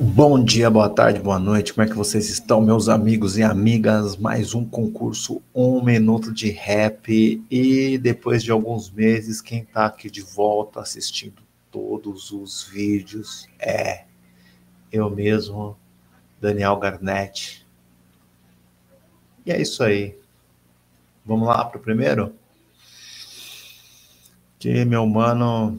Bom dia, boa tarde, boa noite. Como é que vocês estão, meus amigos e amigas? Mais um concurso, 1 minuto de rap. E depois de alguns meses, quem tá aqui de volta assistindo todos os vídeos é eu mesmo, Daniel Garnett. E é isso aí. Vamos lá pro primeiro? Que meu mano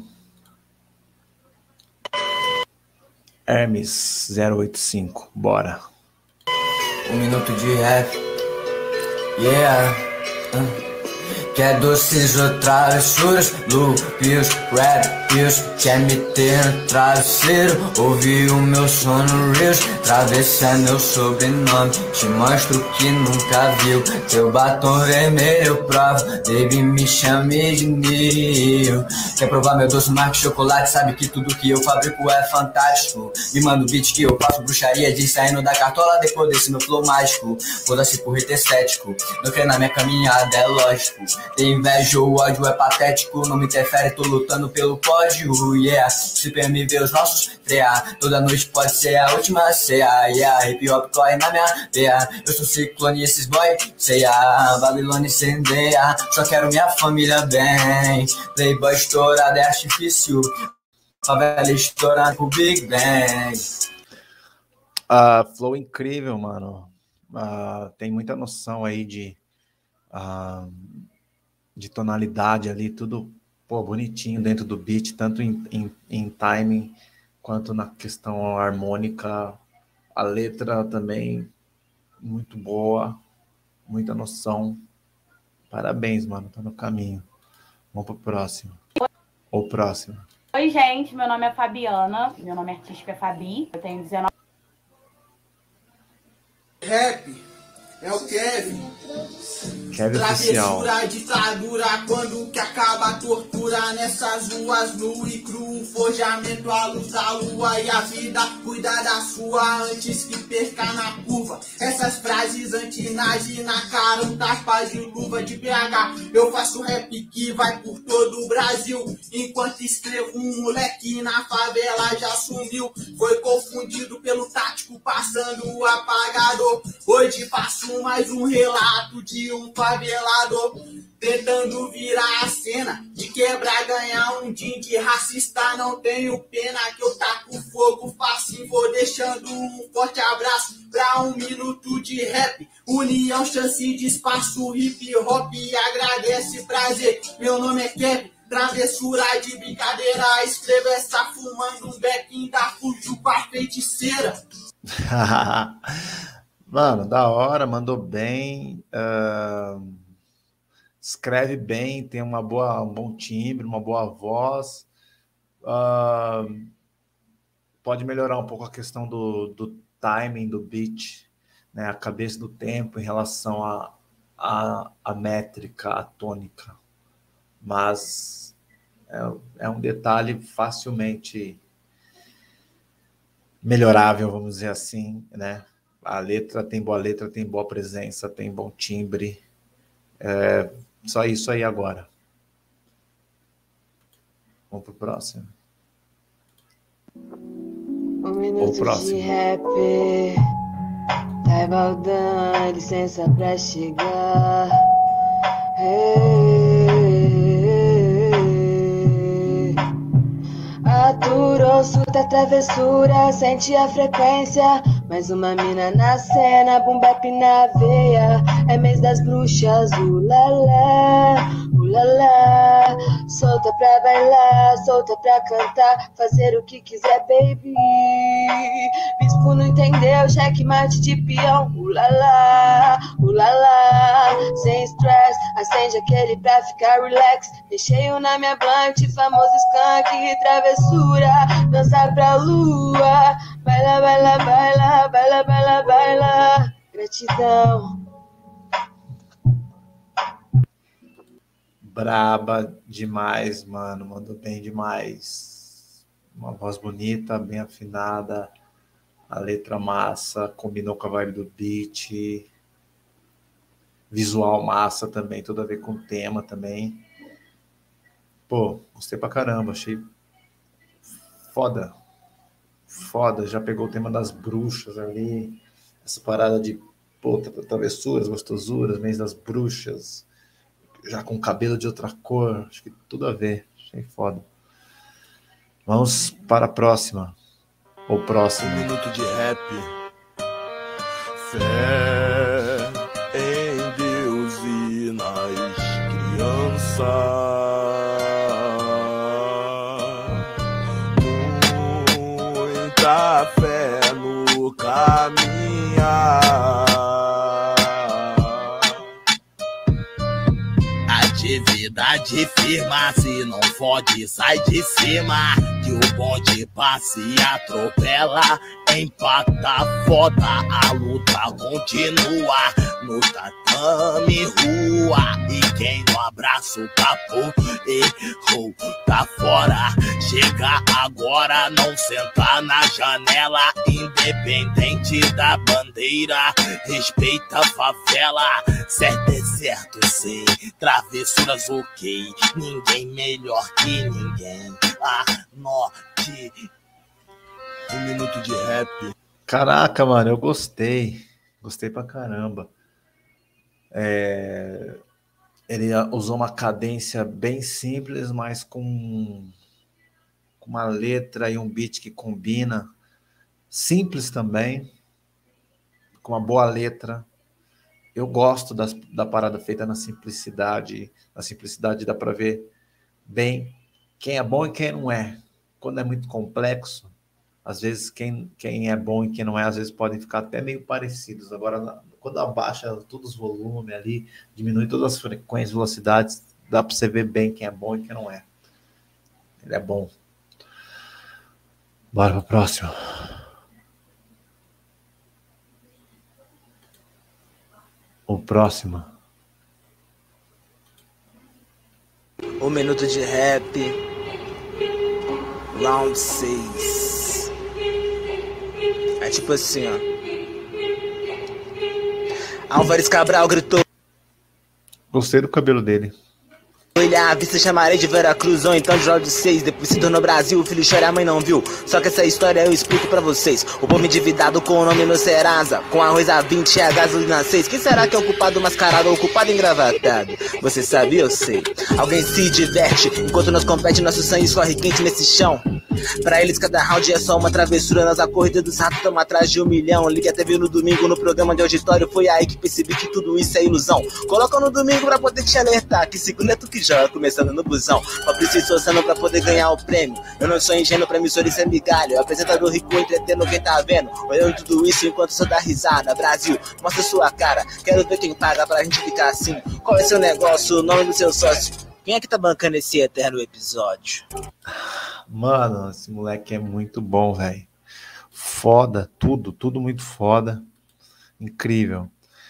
Hermes 085, bora. 1 minuto de rap, yeah. Quer doces ou travessuras, loopios, rapios. Quer me ter no travesseiro, ouvir o meu sono reels. Travessa é meu sobrenome, te mostro que nunca viu. Teu batom vermelho eu provo, baby me chame de Neo. Quer provar meu doce marca chocolate, sabe que tudo que eu fabrico é fantástico. Me manda o beat que eu faço bruxaria de saindo da cartola depois desse meu flow mágico. Foda-se por rito estético, não crê na minha caminhada, é lógico. Tem inveja, o ódio é patético, não me interfere, tô lutando pelo pódio, yeah. Se ver os nossos frear, toda noite pode ser a última ceia, yeah. Hip hop corre na minha veia, eu sou ciclone e esses boy, ceia. Babilônia incendeia, só quero minha família bem. Playboy estourado é artifício, favela estourando com Big Bang. Flow incrível, mano. Tem muita noção aí de tonalidade ali, tudo bonitinho dentro do beat, tanto em timing quanto na questão harmônica. A letra também muito boa, muita noção. Parabéns, mano, tá no caminho. Vamos pro próximo. Ou próximo. Oi, gente, meu nome é Fabiana, meu nome artístico é Fabi, eu tenho 19. Rap é o Kevin. Kevin Oficial. Travessura, ditadura, quando que acaba a tortura nessas ruas nu e cru, forjamento à luz da lua e a vida cuida da sua antes que perca na curva. Essas frases antinage na cara, um tapa de luva de BH. Eu faço rap que vai por todo o Brasil, enquanto escrevo um moleque na favela já sumiu. Foi confundido pelo tático passando o apagador. Hoje faço mais um relato de um favelador tentando virar a cena de quebrar, ganhar um din de racista. Não tenho pena que eu taco fogo fácil. Vou deixando um forte abraço pra 1 minuto de rap. União, chance de espaço, hip hop agradece, prazer. Meu nome é Kevin. Travessura de brincadeira, escreva essa fumando um bequinho da fujo com a feiticeira. Mano, da hora, mandou bem, escreve bem, tem um bom timbre, uma boa voz. Pode melhorar um pouco a questão do timing do beat, né? A cabeça do tempo em relação à métrica, à tônica. Mas é um detalhe facilmente melhorável, vamos dizer assim, né? A letra, tem boa presença, tem bom timbre. Só isso aí agora. Vamos pro próximo. 1 minuto de rap. Tá Baldan, licença pra chegar. Aturou, surta a travessura, sente a frequência. Mais uma mina na cena, boom bap na veia. É mês das bruxas, ulala, ulala. Solta pra bailar, solta pra cantar, fazer o que quiser, baby. Bispo não entendeu, checkmate de peão, ulala, ulala. Sem stress, acende aquele pra ficar relax. Recheio na minha blunt, famoso skunk, travessura, dança pra lua. Baila, baila, baila, baila, baila, baila. Gratidão. Braba demais, mano. Mandou bem demais. Uma voz bonita, bem afinada. A letra massa, combinou com a vibe do beat. Visual massa também, tudo a ver com o tema também. Pô, gostei pra caramba, achei foda. foda, já pegou o tema das bruxas ali, essa parada de, pô, travessuras, gostosuras, mês das bruxas, já com cabelo de outra cor, acho que tudo a ver, achei foda. Vamos para a próxima, ou próximo. Um minuto de rap. Fé em Deus e nas crianças. Muita fé no caminhar. Atividade firma, se não fode, sai de cima. Que o bonde passa e atropela, empata foda, a luta continua. No tatame rua, e quem no abraço papo errou, tá fora. Chega agora, não senta na janela, independente da bandeira, respeita a favela. Certo é certo, sei, travessuras ok, ninguém melhor que ninguém. Anote. Um minuto de rap. Caraca, mano, eu gostei pra caramba. Ele usou uma cadência bem simples, mas com uma letra e um beat que combina. Simples também, com uma boa letra. Eu gosto da parada feita na simplicidade. Na simplicidade dá para ver bem quem é bom e quem não é. Quando é muito complexo, às vezes quem é bom e quem não é, às vezes podem ficar até meio parecidos. Agora, quando abaixa todos os volumes ali, diminui todas as frequências, velocidades, dá para você ver bem quem é bom e quem não é. Ele é bom. Bora para o próximo. O próximo. Um minuto de rap. Round 6. É tipo assim, ó. Álvares Cabral gritou. Gostei do cabelo dele. Ele à vista chamarei de Veracruz ou então de round 6. Depois se tornou Brasil, o filho chora, a mãe não viu. Só que essa história eu explico pra vocês. O povo endividado com o nome no Serasa, com arroz a 20 e a gasolina a 6. Quem será que é o culpado mascarado ou o culpado engravatado? Você sabe, eu sei. Alguém se diverte enquanto nós compete, nosso sangue escorre quente nesse chão. Pra eles cada round é só uma travessura. Nós a corrida dos ratos estamos atrás de 1 milhão. Ligue a TV no domingo no programa de auditório. Foi aí que percebi que tudo isso é ilusão. Coloca no domingo pra poder te alertar que segunda é tu que joga, começando no busão. Fabrício esforçando pra poder ganhar o prêmio. Eu não sou ingênuo pra emissora, isso é migalha. O apresentador rico entretendo quem tá vendo. Olhando tudo isso enquanto só dá risada. Brasil, mostra sua cara. Quero ver quem paga pra gente ficar assim. Qual é seu negócio, o nome do seu sócio? Quem é que tá bancando esse eterno episódio? Mano, esse moleque é muito bom, velho. Foda, tudo muito foda. Incrível.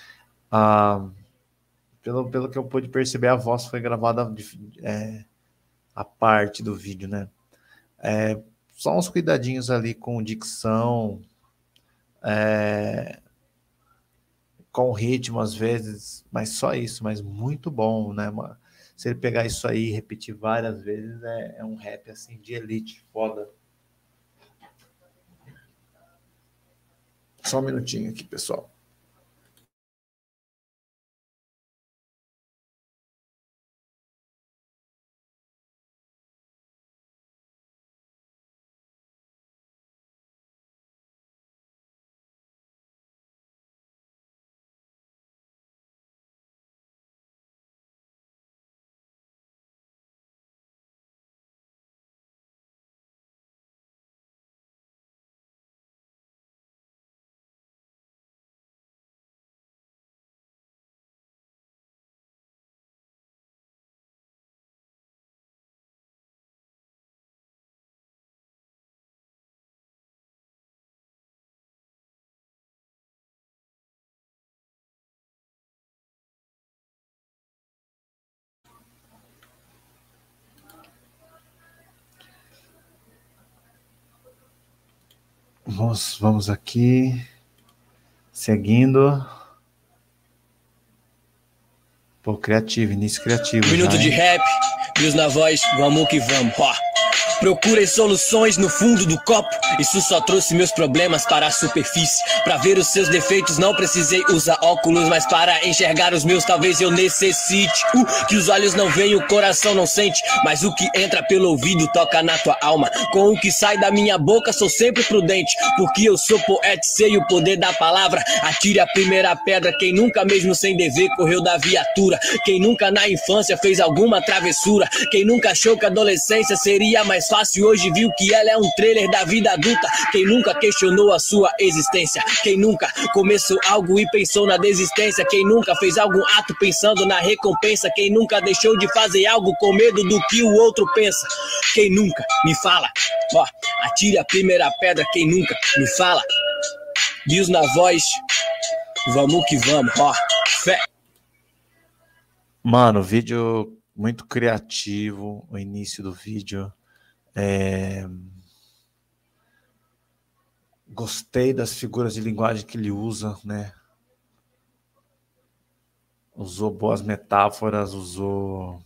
Pelo que eu pude perceber, a voz foi gravada a parte do vídeo, né? Só uns cuidadinhos ali com dicção, com ritmo às vezes, mas só isso, mas muito bom, né? Se ele pegar isso aí e repetir várias vezes, é um rap assim de elite, foda. Só um minutinho aqui, pessoal. Vamos aqui, seguindo. Pô, criativo, início criativo. Minuto já, de rap, Deus na voz, vamos que vamos. Ó. Procurei soluções no fundo do copo. Isso só trouxe meus problemas para a superfície. Pra ver os seus defeitos não precisei usar óculos, mas para enxergar os meus talvez eu necessite. Que os olhos não veem, o coração não sente, mas o que entra pelo ouvido toca na tua alma. Com o que sai da minha boca sou sempre prudente, porque eu sou poeta e sei o poder da palavra. Atire a primeira pedra quem nunca mesmo sem dever correu da viatura. Quem nunca na infância fez alguma travessura. Quem nunca achou que a adolescência seria mais fácil e hoje viu que ela é um trailer da vida adulta. Quem nunca questionou a sua existência. Quem nunca começou algo e pensou na desistência. Quem nunca fez algum ato pensando na recompensa. Quem nunca deixou de fazer algo com medo do que o outro pensa. Quem nunca me fala, ó, atire a primeira pedra. Quem nunca me fala, diz na voz, vamos que vamos, ó, fé. Mano, vídeo muito criativo, o início do vídeo. Gostei das figuras de linguagem que ele usa, né? Usou boas metáforas, usou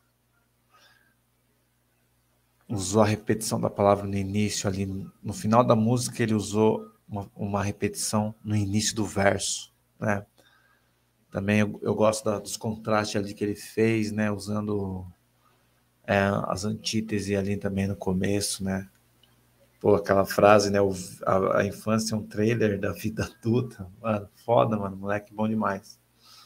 a repetição da palavra no início ali. No final da música ele usou uma repetição no início do verso, né? Também eu gosto dos contrastes ali que ele fez, né? Usando as antíteses ali também no começo, né? Pô, aquela frase, né? A infância é um trailer da vida adulta. Mano, foda, mano. Moleque bom demais.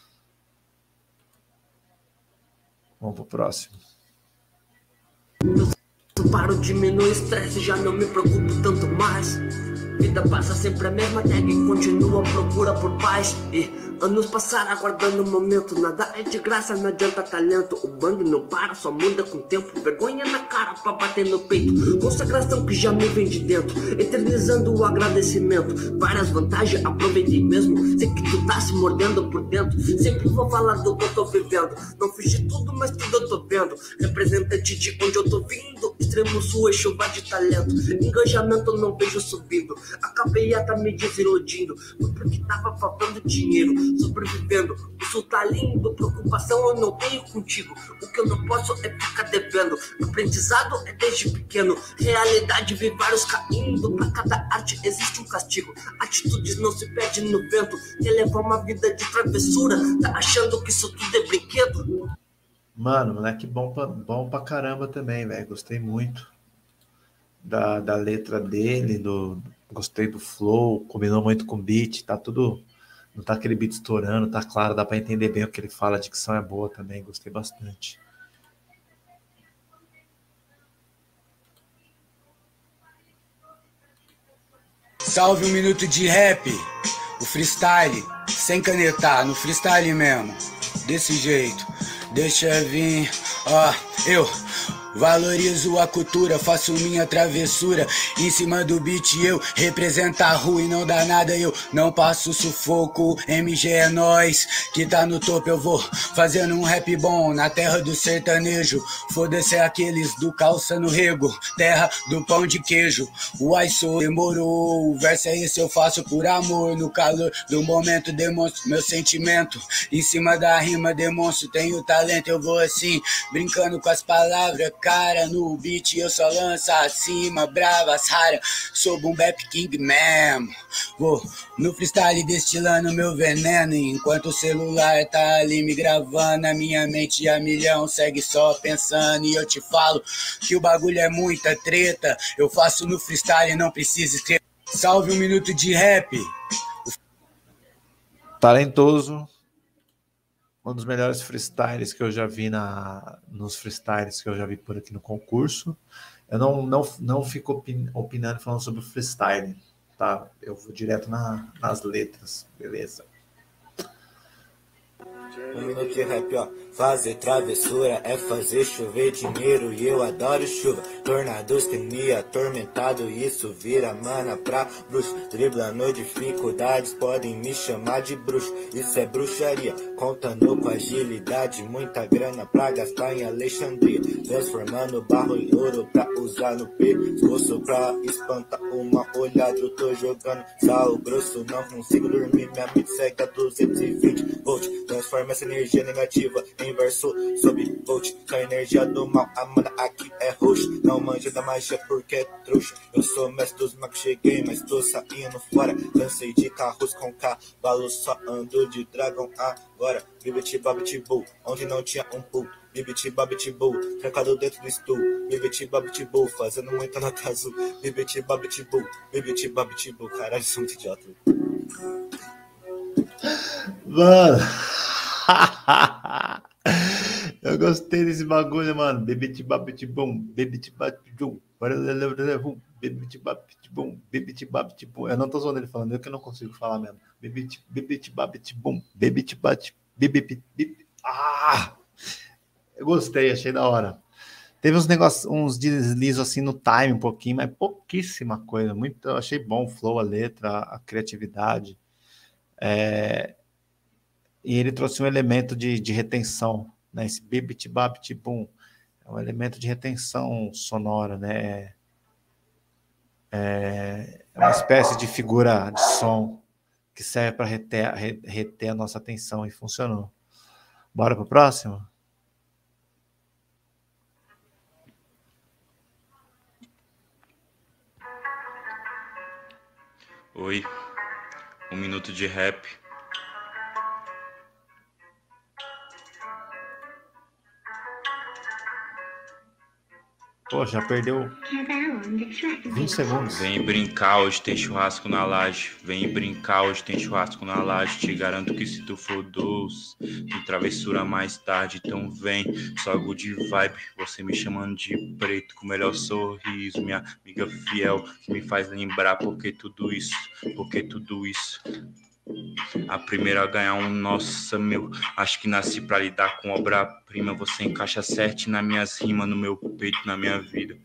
Vamos pro próximo. Eu paro, diminuo o estresse, já não me preocupo tanto mais. Vida passa sempre a mesma, até que continua a procura por paz. E anos passaram aguardando o momento. Nada é de graça, não adianta talento. O bang não para, só muda com o tempo. Vergonha na cara pra bater no peito. Consagração que já me vem de dentro, eternizando o agradecimento. Várias vantagens, aproveitei mesmo. Sei que tu tá se mordendo por dentro. Sempre vou falar do que eu tô vivendo. Não fiz de tudo, mas tudo eu tô vendo. Representante de onde eu tô vindo. Extremo sul é chuva de talento. Engajamento eu não vejo subindo. Acabei até me desiludindo. Foi porque tava faltando dinheiro. Sobrevivendo, o sul tá lindo. Preocupação eu não tenho contigo. O que eu não posso é ficar devendo. Aprendizado é desde pequeno. Realidade vê vários caindo. Pra cada arte existe um castigo. Atitudes não se perdem no vento. Quer levar uma vida de travessura? Tá achando que isso tudo é brinquedo? Mano, moleque bom pra caramba também, velho. Gostei muito da letra dele, gostei do flow, combinou muito com o beat, tá tudo... Não tá aquele beat estourando, tá claro, dá pra entender bem o que ele fala, a dicção é boa também, gostei bastante. Salve um minuto de rap, o freestyle, sem canetar, no freestyle mesmo, desse jeito, deixa vir, ó, eu... Valorizo a cultura, faço minha travessura. Em cima do beat eu represento a rua e não dá nada, eu não passo sufoco. MG é nós, que tá no topo, eu vou fazendo um rap bom na terra do sertanejo. Foda-se aqueles do calça no rego, terra do pão de queijo. O sou demorou, o verso é esse, eu faço por amor. No calor do momento demonstro meu sentimento. Em cima da rima demonstro, tenho talento. Eu vou assim, brincando com as palavras. Cara, no beat eu só lanço acima, bravas, rara. Sou Boom Bap King mesmo. Vou no freestyle destilando meu veneno. Enquanto o celular tá ali me gravando, a minha mente a milhão segue só pensando. E eu te falo que o bagulho é muita treta. Eu faço no freestyle, não precisa escrever. Salve um minuto de rap. Talentoso. Um dos melhores freestyles que eu já vi nos freestyles que eu já vi por aqui no concurso. Eu não fico opinando falando sobre o freestyle, tá? Eu vou direto nas letras, beleza? Um minuto de rap, ó. Fazer travessura é fazer chover dinheiro e eu adoro chuva. Tornados tem me atormentado e isso vira mana pra bruxo. Driblando dificuldades, podem me chamar de bruxo. Isso é bruxaria, contando com agilidade. Muita grana pra gastar em Alexandria. Transformando barro em ouro pra usar no pescoço. Pra espantar uma olhada, eu tô jogando sal grosso. Não consigo dormir, minha mente segue a 220 volts. Transformando transforma essa energia negativa em verso sob volt. Com a energia do mal, a mana aqui é roxa. Não manja da magia porque é trouxa. Eu sou mestre dos magos, cheguei, mas tô saindo fora. Cansei de carros com cavalo, só ando de dragão agora. Bibiti babiti boo, onde não tinha um pool. Bibiti babiti boo, trancado dentro do stool. Bibiti babiti boo, fazendo muita nota azul. Bibiti babiti boo, bibiti babiti boo. Caralho, sou muito idiota. Mano. Eu gostei desse bagulho, mano. Bibiti babiti bum, bibiti babiti bum, bibiti babiti bum, bibiti babiti bum. Eu não tô zoando ele falando, eu que não consigo falar mesmo. Bibiti babiti bum, bibiti babiti bibiti. Ah! Eu gostei, achei da hora. Teve uns negócios, uns deslizos assim no time um pouquinho, mas pouquíssima coisa. Muito, eu achei bom o flow, a letra, a criatividade. E ele trouxe um elemento de retenção, né? Esse bibiti babiti bum é um elemento de retenção sonora, né? É uma espécie de figura de som que serve para reter a nossa atenção e funcionou. Bora pro próximo? Oi, 1 minuto de rap. Pô, já perdeu 20 segundos. Vem brincar, hoje tem churrasco na laje. Vem brincar, hoje tem churrasco na laje. Te garanto que se tu for doce, tem travessura mais tarde. Então vem, só good vibe. Você me chamando de preto com o melhor sorriso. Minha amiga fiel, que me faz lembrar porque tudo isso. A primeira a ganhar nossa, meu. Acho que nasci pra lidar com obra-prima. Você encaixa certo nas minhas rimas, no meu peito, na minha vida.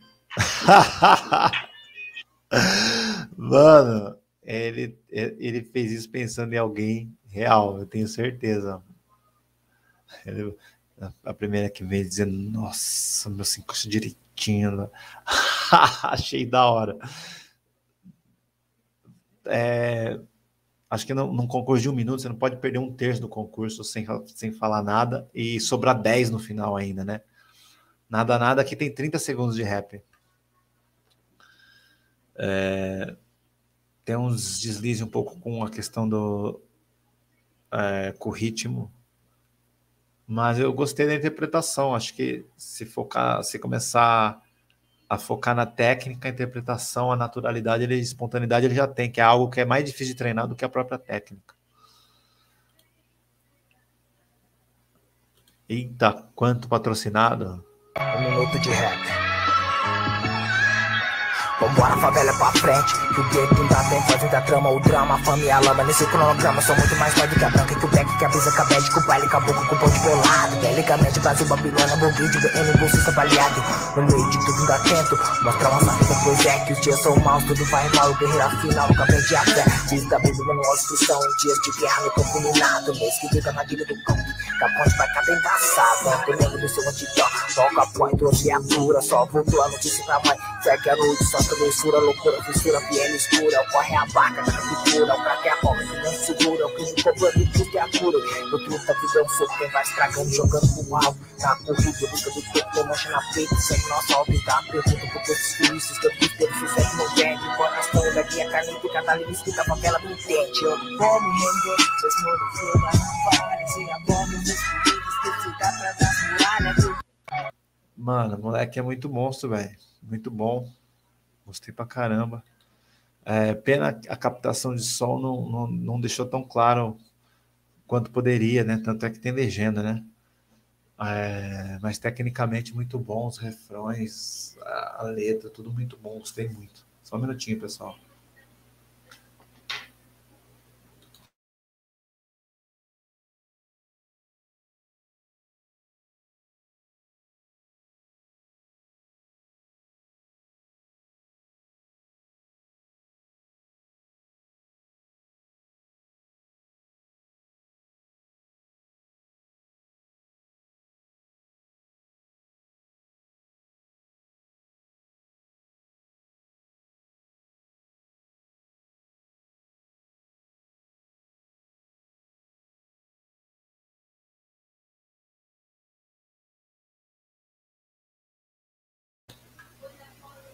Mano, ele fez isso pensando em alguém real, eu tenho certeza. A primeira que veio dizendo, nossa, meu se encaixa direitinho. Achei da hora. Acho que num concurso de 1 minuto você não pode perder 1/3 do concurso sem falar nada e sobrar 10 no final ainda, né? Nada, aqui tem 30 segundos de rap. Tem uns deslizes um pouco com a questão com o ritmo, mas eu gostei da interpretação. Acho que se começar a focar na técnica, a interpretação, a naturalidade, a espontaneidade ele já tem, que é algo que é mais difícil de treinar do que a própria técnica. Eita, quanto patrocinado! 1 minuto de rap. Vambora, favela pra frente, que o gueto ainda tem fazendo a trama, o drama, a fama e a lama nesse cronograma. Sou muito mais forte que a branca, que o back, que a brisa, cabede, com o baile, caboclo, com o pão de bolado. Belicamente, Brasil, Babilônia, Boguide, BM, bolsista baleado. No meio de tudo ainda tento mostrar uma saída, pois é que os dias são maus, tudo vai mal, o guerreiro afinal, nunca perdi a fé. Diz da Bíblia, manual de instrução, em dias de guerra, no campo minado, mês que fica na guilha do campo. Capões vai cada embaçado, eu lembro do seu antidó. Volta, põe, trouxe a cura, só voltou a notícia pra mãe. Segue a noite, só travessura, loucura, fissura, piel escura. Corre a barca da cultura, o craque é a bola que não segura. O crime cobrando e tudo é a cura. No truque da vida é um soco, quem vai estragando, jogando pro alto. Na corrida, busca do corpo, com mancha na peita. Segue nossa órbita, pergunta por esses turistas que eu fiz, teve sucesso no vento. Coração da guia, caneta e catalina, escuta a favela me entende. Eu vou me render, mesmo no fio, mas não vale. Se a bomba, os escolhidos, que fica atrás das muralhas. Mano, o moleque é muito monstro, velho. Muito bom. Gostei pra caramba. Pena a captação de som não deixou tão claro quanto poderia, né? Tanto é que tem legenda, né? Mas tecnicamente muito bom, os refrões, a letra, tudo muito bom. Gostei muito. Só um minutinho, pessoal.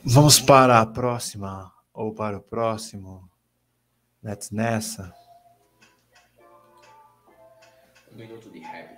Vamos para a próxima, ou para o próximo. Let's nessa. Um minuto de rap.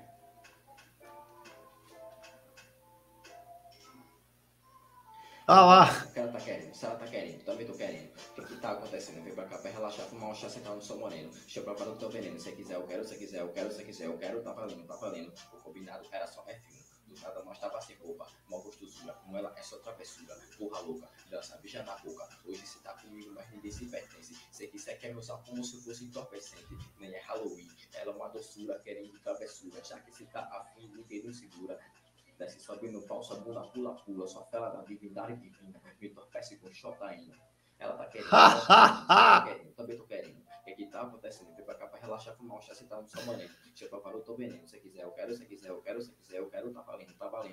Ah lá. O cara tá querendo, se ela tá querendo, também tô querendo. O que tá acontecendo? Vem pra cá pra relaxar, fumar um chá, sentar no seu moreno. Deixa eu preparar o teu veneno. Se quiser, eu quero, se quiser, eu quero, se quiser, eu quero, tá valendo, tá valendo. O combinado era só refino. Do nada mostrava sem roupa, mal gostosura. Com ela é só travessura, porra louca. Já sabe, já na boca. Hoje cê tá comigo, mas ninguém se pertence. Se quiser, quer meu sapo como se fosse entorpecente. Nem é Halloween, ela é uma doçura, querendo travessura. Já que cê tá afim, ninguém não segura. Desce, sobe no pau, sua bunda pula, pula. Sua fela da divindade divina. Me entorpece com chocaína. Ela tá querendo, tá querendo, também tô querendo. O que tá acontecendo? Vem pra cá pra relaxar, fumar um chá, sentar no seu maneiro. Deixa eu preparar o teu veneno. Se quiser, eu quero, se quiser, eu quero, se quiser, eu quero, tá valendo, tá valendo.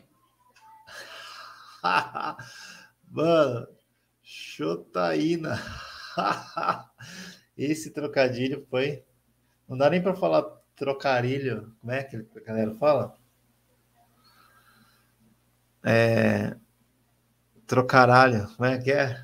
Mano, chotaína. Esse trocadilho foi... Não dá nem pra falar trocarilho. Como é que a galera fala? Trocaralho. Como é que é?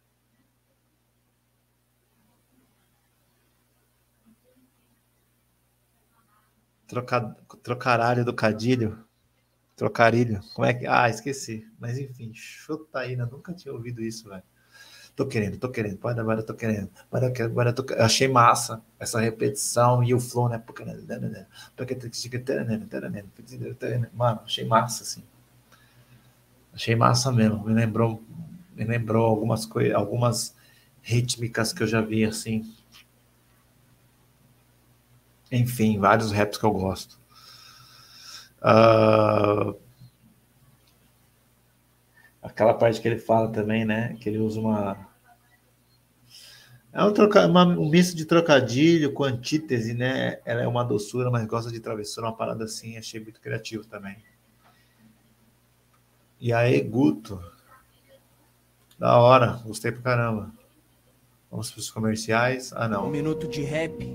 Trocaralho do cadilho. Trocarilho. Como é que... Ah, esqueci. Mas enfim, chotaína. Nunca tinha ouvido isso, velho. Tô querendo. Pode agora, eu tô querendo. Agora eu achei massa essa repetição e o flow, né? Mano, achei massa, assim. Achei massa mesmo. Me lembrou algumas coisas, algumas rítmicas que eu já vi, assim. Enfim, vários raps que eu gosto. Aquela parte que ele fala também, né? Que ele usa uma... É um misto de trocadilho com antítese, né? Ela é uma doçura, mas gosta de travessura, uma parada assim. Achei muito criativo também. E aí, Guto. Da hora, gostei pra caramba. Vamos pros comerciais. Ah, não. Um minuto de rap.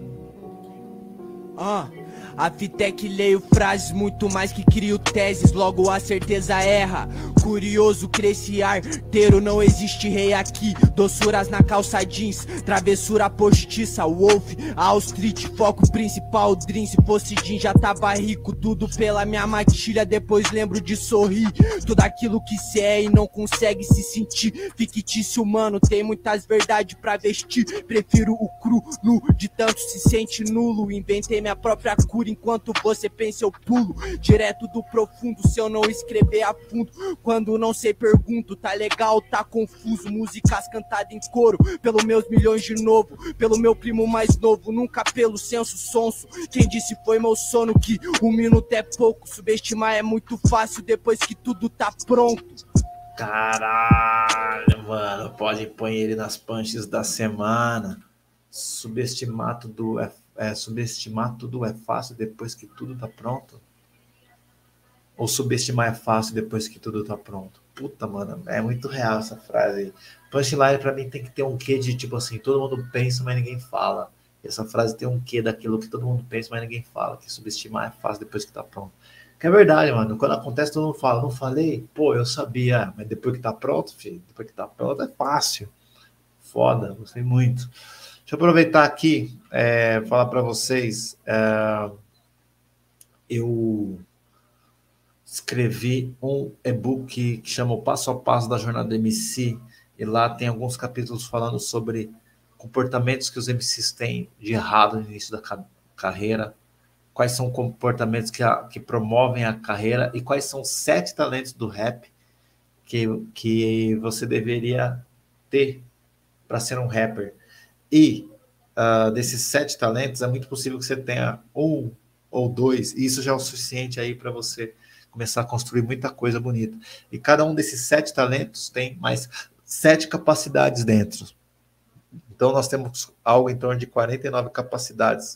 A fita é que leio frases muito mais que crio teses, logo a certeza erra. Curioso, cresce arteiro, não existe rei aqui. Doçuras na calça jeans, travessura postiça, Wolf, All Street, foco principal, Dream. Se fosse Jean já tava rico, tudo pela minha matilha, depois lembro de sorrir. Tudo aquilo que cê é e não consegue se sentir fictício, mano, tem muitas verdades pra vestir. Prefiro o cru, nu, de tanto se sente nulo. Inventei minha própria cura, enquanto você pensa eu pulo direto do profundo. Se eu não escrever a fundo, quando não sei pergunto, tá legal, tá confuso. Músicas cantadas em coro, pelos meus milhões de novo, pelo meu primo mais novo, nunca pelo senso sonso. Quem disse foi meu sono que um minuto é pouco, subestimar é muito fácil depois que tudo tá pronto. Caralho, mano, pode pôr ele nas punches da semana. Subestimar tudo é fácil depois que tudo tá pronto? Ou subestimar é fácil depois que tudo tá pronto? Puta, mano, é muito real essa frase aí. Punchline pra mim tem que ter um quê de tipo assim, todo mundo pensa, mas ninguém fala. Essa frase tem um quê daquilo que todo mundo pensa, mas ninguém fala, que subestimar é fácil depois que tá pronto. Que é verdade, mano. Quando acontece, todo mundo fala, não falei? Pô, eu sabia, mas depois que tá pronto, filho, depois que tá pronto é fácil. Foda, gostei muito. Deixa eu aproveitar aqui, falar para vocês, eu escrevi um e-book que chama O Passo a Passo da Jornada do MC, e lá tem alguns capítulos falando sobre comportamentos que os MCs têm de errado no início da carreira, quais são comportamentos que promovem a carreira e quais são 7 talentos do rap que você deveria ter para ser um rapper. E desses 7 talentos, é muito possível que você tenha um ou 2, e isso já é o suficiente aí para você começar a construir muita coisa bonita. E cada um desses 7 talentos tem mais 7 capacidades dentro. Então, nós temos algo em torno de 49 capacidades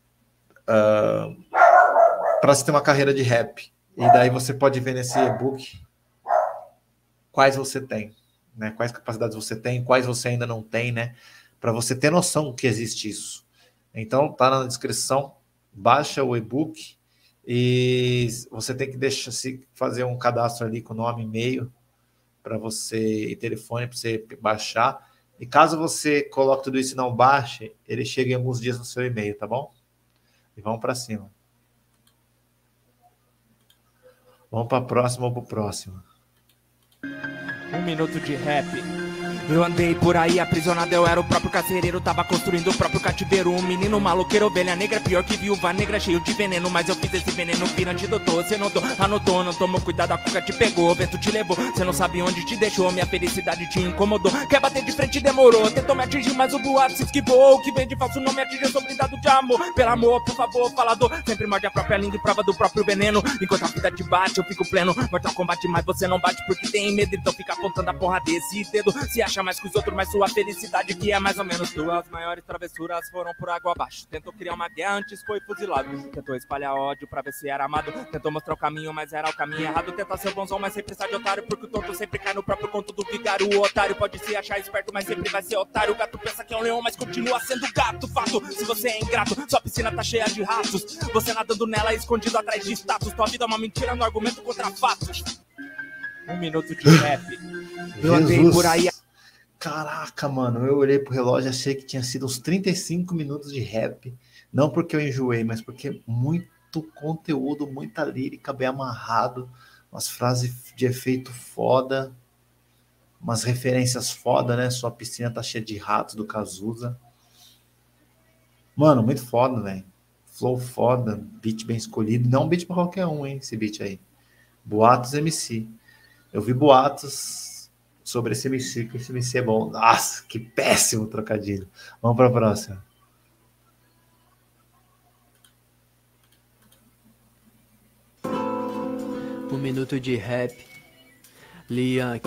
para você ter uma carreira de rap. E daí você pode ver nesse e-book quais você tem, né? Quais capacidades você tem, quais você ainda não tem, né? Para você ter noção que existe isso. Então, tá na descrição, baixa o e-book e você tem que fazer um cadastro ali com nome, e-mail, para você, e telefone para você baixar. E caso você coloque tudo isso e não baixe, ele chega em alguns dias no seu e-mail, tá bom? E vamos para cima. Vamos para a próxima ou para o próximo. 1 minuto de rap. Eu andei por aí aprisionado, eu era o próprio carcereiro, tava construindo o próprio cativeiro. Um menino maloqueiro, ovelha negra, pior que viúva negra, cheio de veneno. Mas eu fiz esse veneno vir antídoto. Você notou, anotou, não tomou cuidado, a cuca te pegou, o vento te levou. Você não sabe onde te deixou, minha felicidade te incomodou. Quer bater de frente, demorou, tentou me atingir, mas o boato se esquivou. O que vem de falso não me atinge, eu sou blindado de amor. Pelo amor, por favor, falador, sempre morde a própria língua e prova do próprio veneno. Enquanto a vida te bate, eu fico pleno. Mortal Kombat, mas você não bate porque tem medo. Então fica apontando a porra desse dedo. Se acha mais que os outros, mas sua felicidade que é mais ou menos tua. As maiores travessuras foram por água abaixo. Tentou criar uma guerra, antes foi fuzilado. Tentou espalhar ódio pra ver se era amado. Tentou mostrar o caminho, mas era o caminho errado. Tentar ser bonzão, mas sempre sai de otário. Porque o tonto sempre cai no próprio conto do vigário. O otário pode se achar esperto, mas sempre vai ser otário. O gato pensa que é um leão, mas continua sendo gato. Fato, se você é ingrato, sua piscina tá cheia de ratos. Você nadando nela, escondido atrás de status. Tua vida é uma mentira no argumento contra fatos. 1 minuto de rap. Eu andei por aí. Caraca, mano, eu olhei pro relógio e achei que tinha sido uns 35 minutos de rap. Não porque eu enjoei, mas porque muito conteúdo, muita lírica bem amarrado, umas frases de efeito foda, umas referências foda, né? Sua piscina tá cheia de ratos do Cazuza. Mano, muito foda, velho. Flow foda, beat bem escolhido. Não um beat pra qualquer um, hein, esse beat aí. Boatos MC. Eu vi boatos sobre esse MC, que esse MC é bom. Nossa, que péssimo trocadilho. Vamos para a próxima. Um minuto de rap. Liank.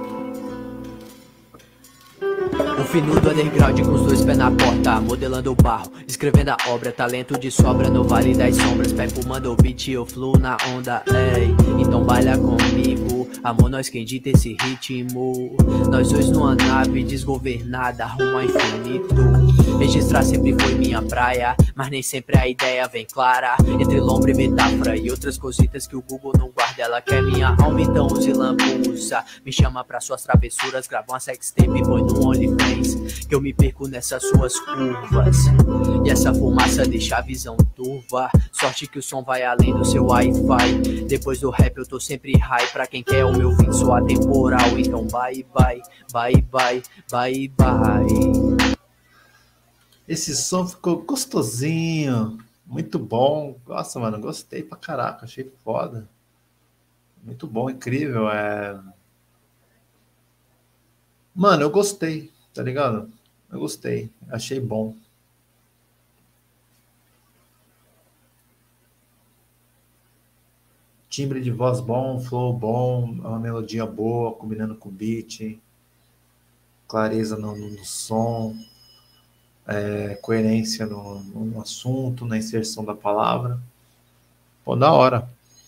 Um fino do underground com os 2 pés na porta, modelando o barro, escrevendo a obra, talento de sobra no vale das sombras, pé fumando o beat, eu fluo na onda, ei, então baila comigo, amor nós quem dita esse ritmo, nós dois numa nave desgovernada, rumo ao infinito, registrar sempre foi minha praia, mas nem sempre a ideia vem clara, entre lombra e metáfora e outras cositas que o Google não guarda, ela quer minha alma, então use lambuza, me chama pra suas travessuras, grava uma sextape e põe no OnlyFans, que eu me perco nessas suas curvas, e essa fumaça deixa a visão turva, sorte que o som vai além do seu Wi-Fi, depois do rap eu tô sempre high, pra quem quer o meu fim sou atemporal, então bye bye, bye bye, bye bye. Esse som ficou gostosinho, muito bom, nossa mano, gostei pra caraca, achei foda, muito bom, incrível, Mano, eu gostei, tá ligado? Eu gostei, achei bom. Timbre de voz bom, flow bom, uma melodia boa, combinando com o beat, clareza no som, coerência no assunto, na inserção da palavra. Pô, da hora.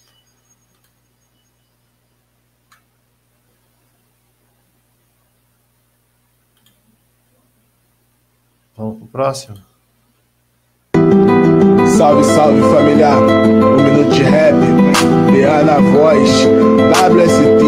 Vamos pro próximo? Salve, salve família, 1 minuto de rap, BA na voz, WST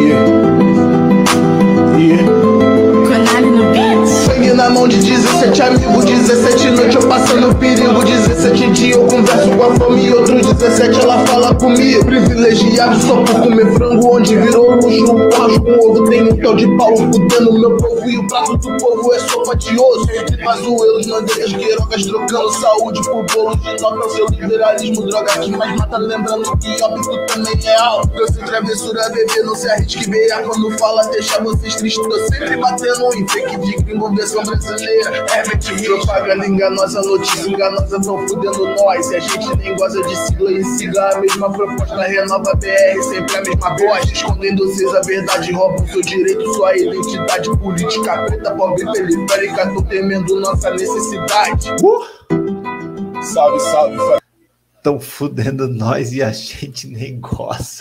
e Conale no beat. Sangue na mão de 17 amigos, 17 noites eu passando perigo, 17 dias eu converso com a fome e outros 17 ela fala comigo. Privilegiado só por comer frango, onde virou luxo, o pão com ovo tem um tal de Paulo fudendo meu povo e o prato do povo é sopa de osso. Entre pazuelos, bandeiras, queirocas trocando saúde por bolo de nota, seu liberalismo, droga que mais mata, lembrando que óbito também é alto. Eu sem travessura, bebê, não se arrisque beira, quando fala deixa vocês tristes, tô sempre batendo em fake de gringo, versão brasileira. Propaganda enganosa, notícia enganosa, tão fudendo nós. E a gente nem gosta de sigla e sigla a mesma proposta, renova BR, sempre a mesma voz. Escondendo vocês a verdade, roubam seu direito, sua identidade política preta, pobre periférica, tô temendo nossa necessidade. Salve, salve. Tão fudendo nós e a gente nem gosta.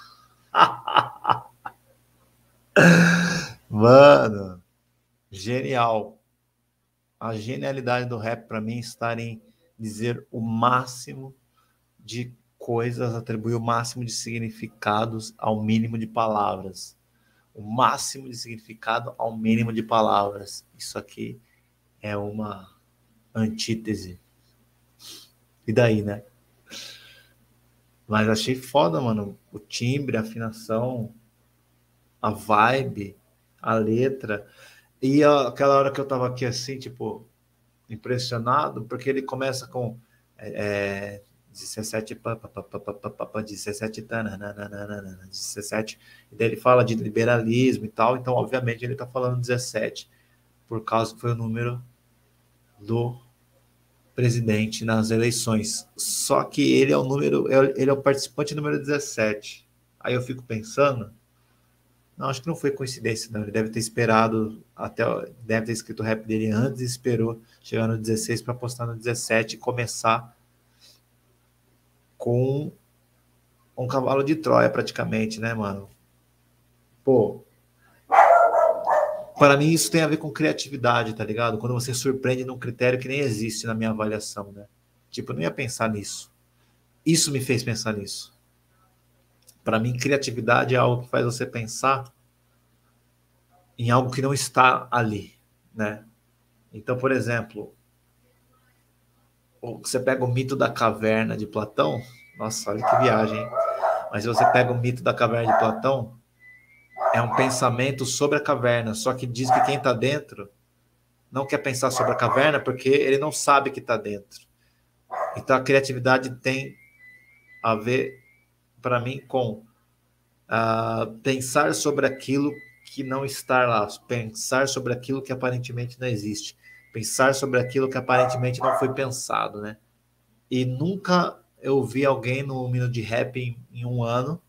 Mano, genial. A genialidade do rap para mim está em dizer o máximo de coisas, atribuir o máximo de significados ao mínimo de palavras. o máximo de significado ao mínimo de palavras. Isso aqui é uma antítese. E daí, né? Mas achei foda, mano. O timbre, a afinação, a vibe, a letra. E aquela hora que eu tava aqui assim, tipo, impressionado, porque ele começa com 17, 17, 17, e daí ele fala de liberalismo e tal, então obviamente ele tá falando 17, por causa que foi o número do presidente nas eleições. Só que ele é ele é o participante número 17. Aí eu fico pensando, não, acho que não foi coincidência, não. Ele deve ter esperado deve ter escrito o rap dele antes e esperou chegar no 16 para postar no 17 e começar com um cavalo de Troia, praticamente, né, mano? Pô, para mim isso tem a ver com criatividade, tá ligado? Quando você surpreende num critério que nem existe na minha avaliação, né? Tipo, eu não ia pensar nisso. Isso me fez pensar nisso. Para mim, criatividade é algo que faz você pensar em algo que não está ali, né? Então, por exemplo, você pega o mito da caverna de Platão, nossa, olha que viagem, hein? Mas se você pega o mito da caverna de Platão, é um pensamento sobre a caverna, só que diz que quem está dentro não quer pensar sobre a caverna porque ele não sabe que está dentro. Então a criatividade tem a ver, para mim, com pensar sobre aquilo que não está lá, pensar sobre aquilo que aparentemente não existe, pensar sobre aquilo que aparentemente não foi pensado, né? E nunca eu vi alguém no minuto de rap em um ano.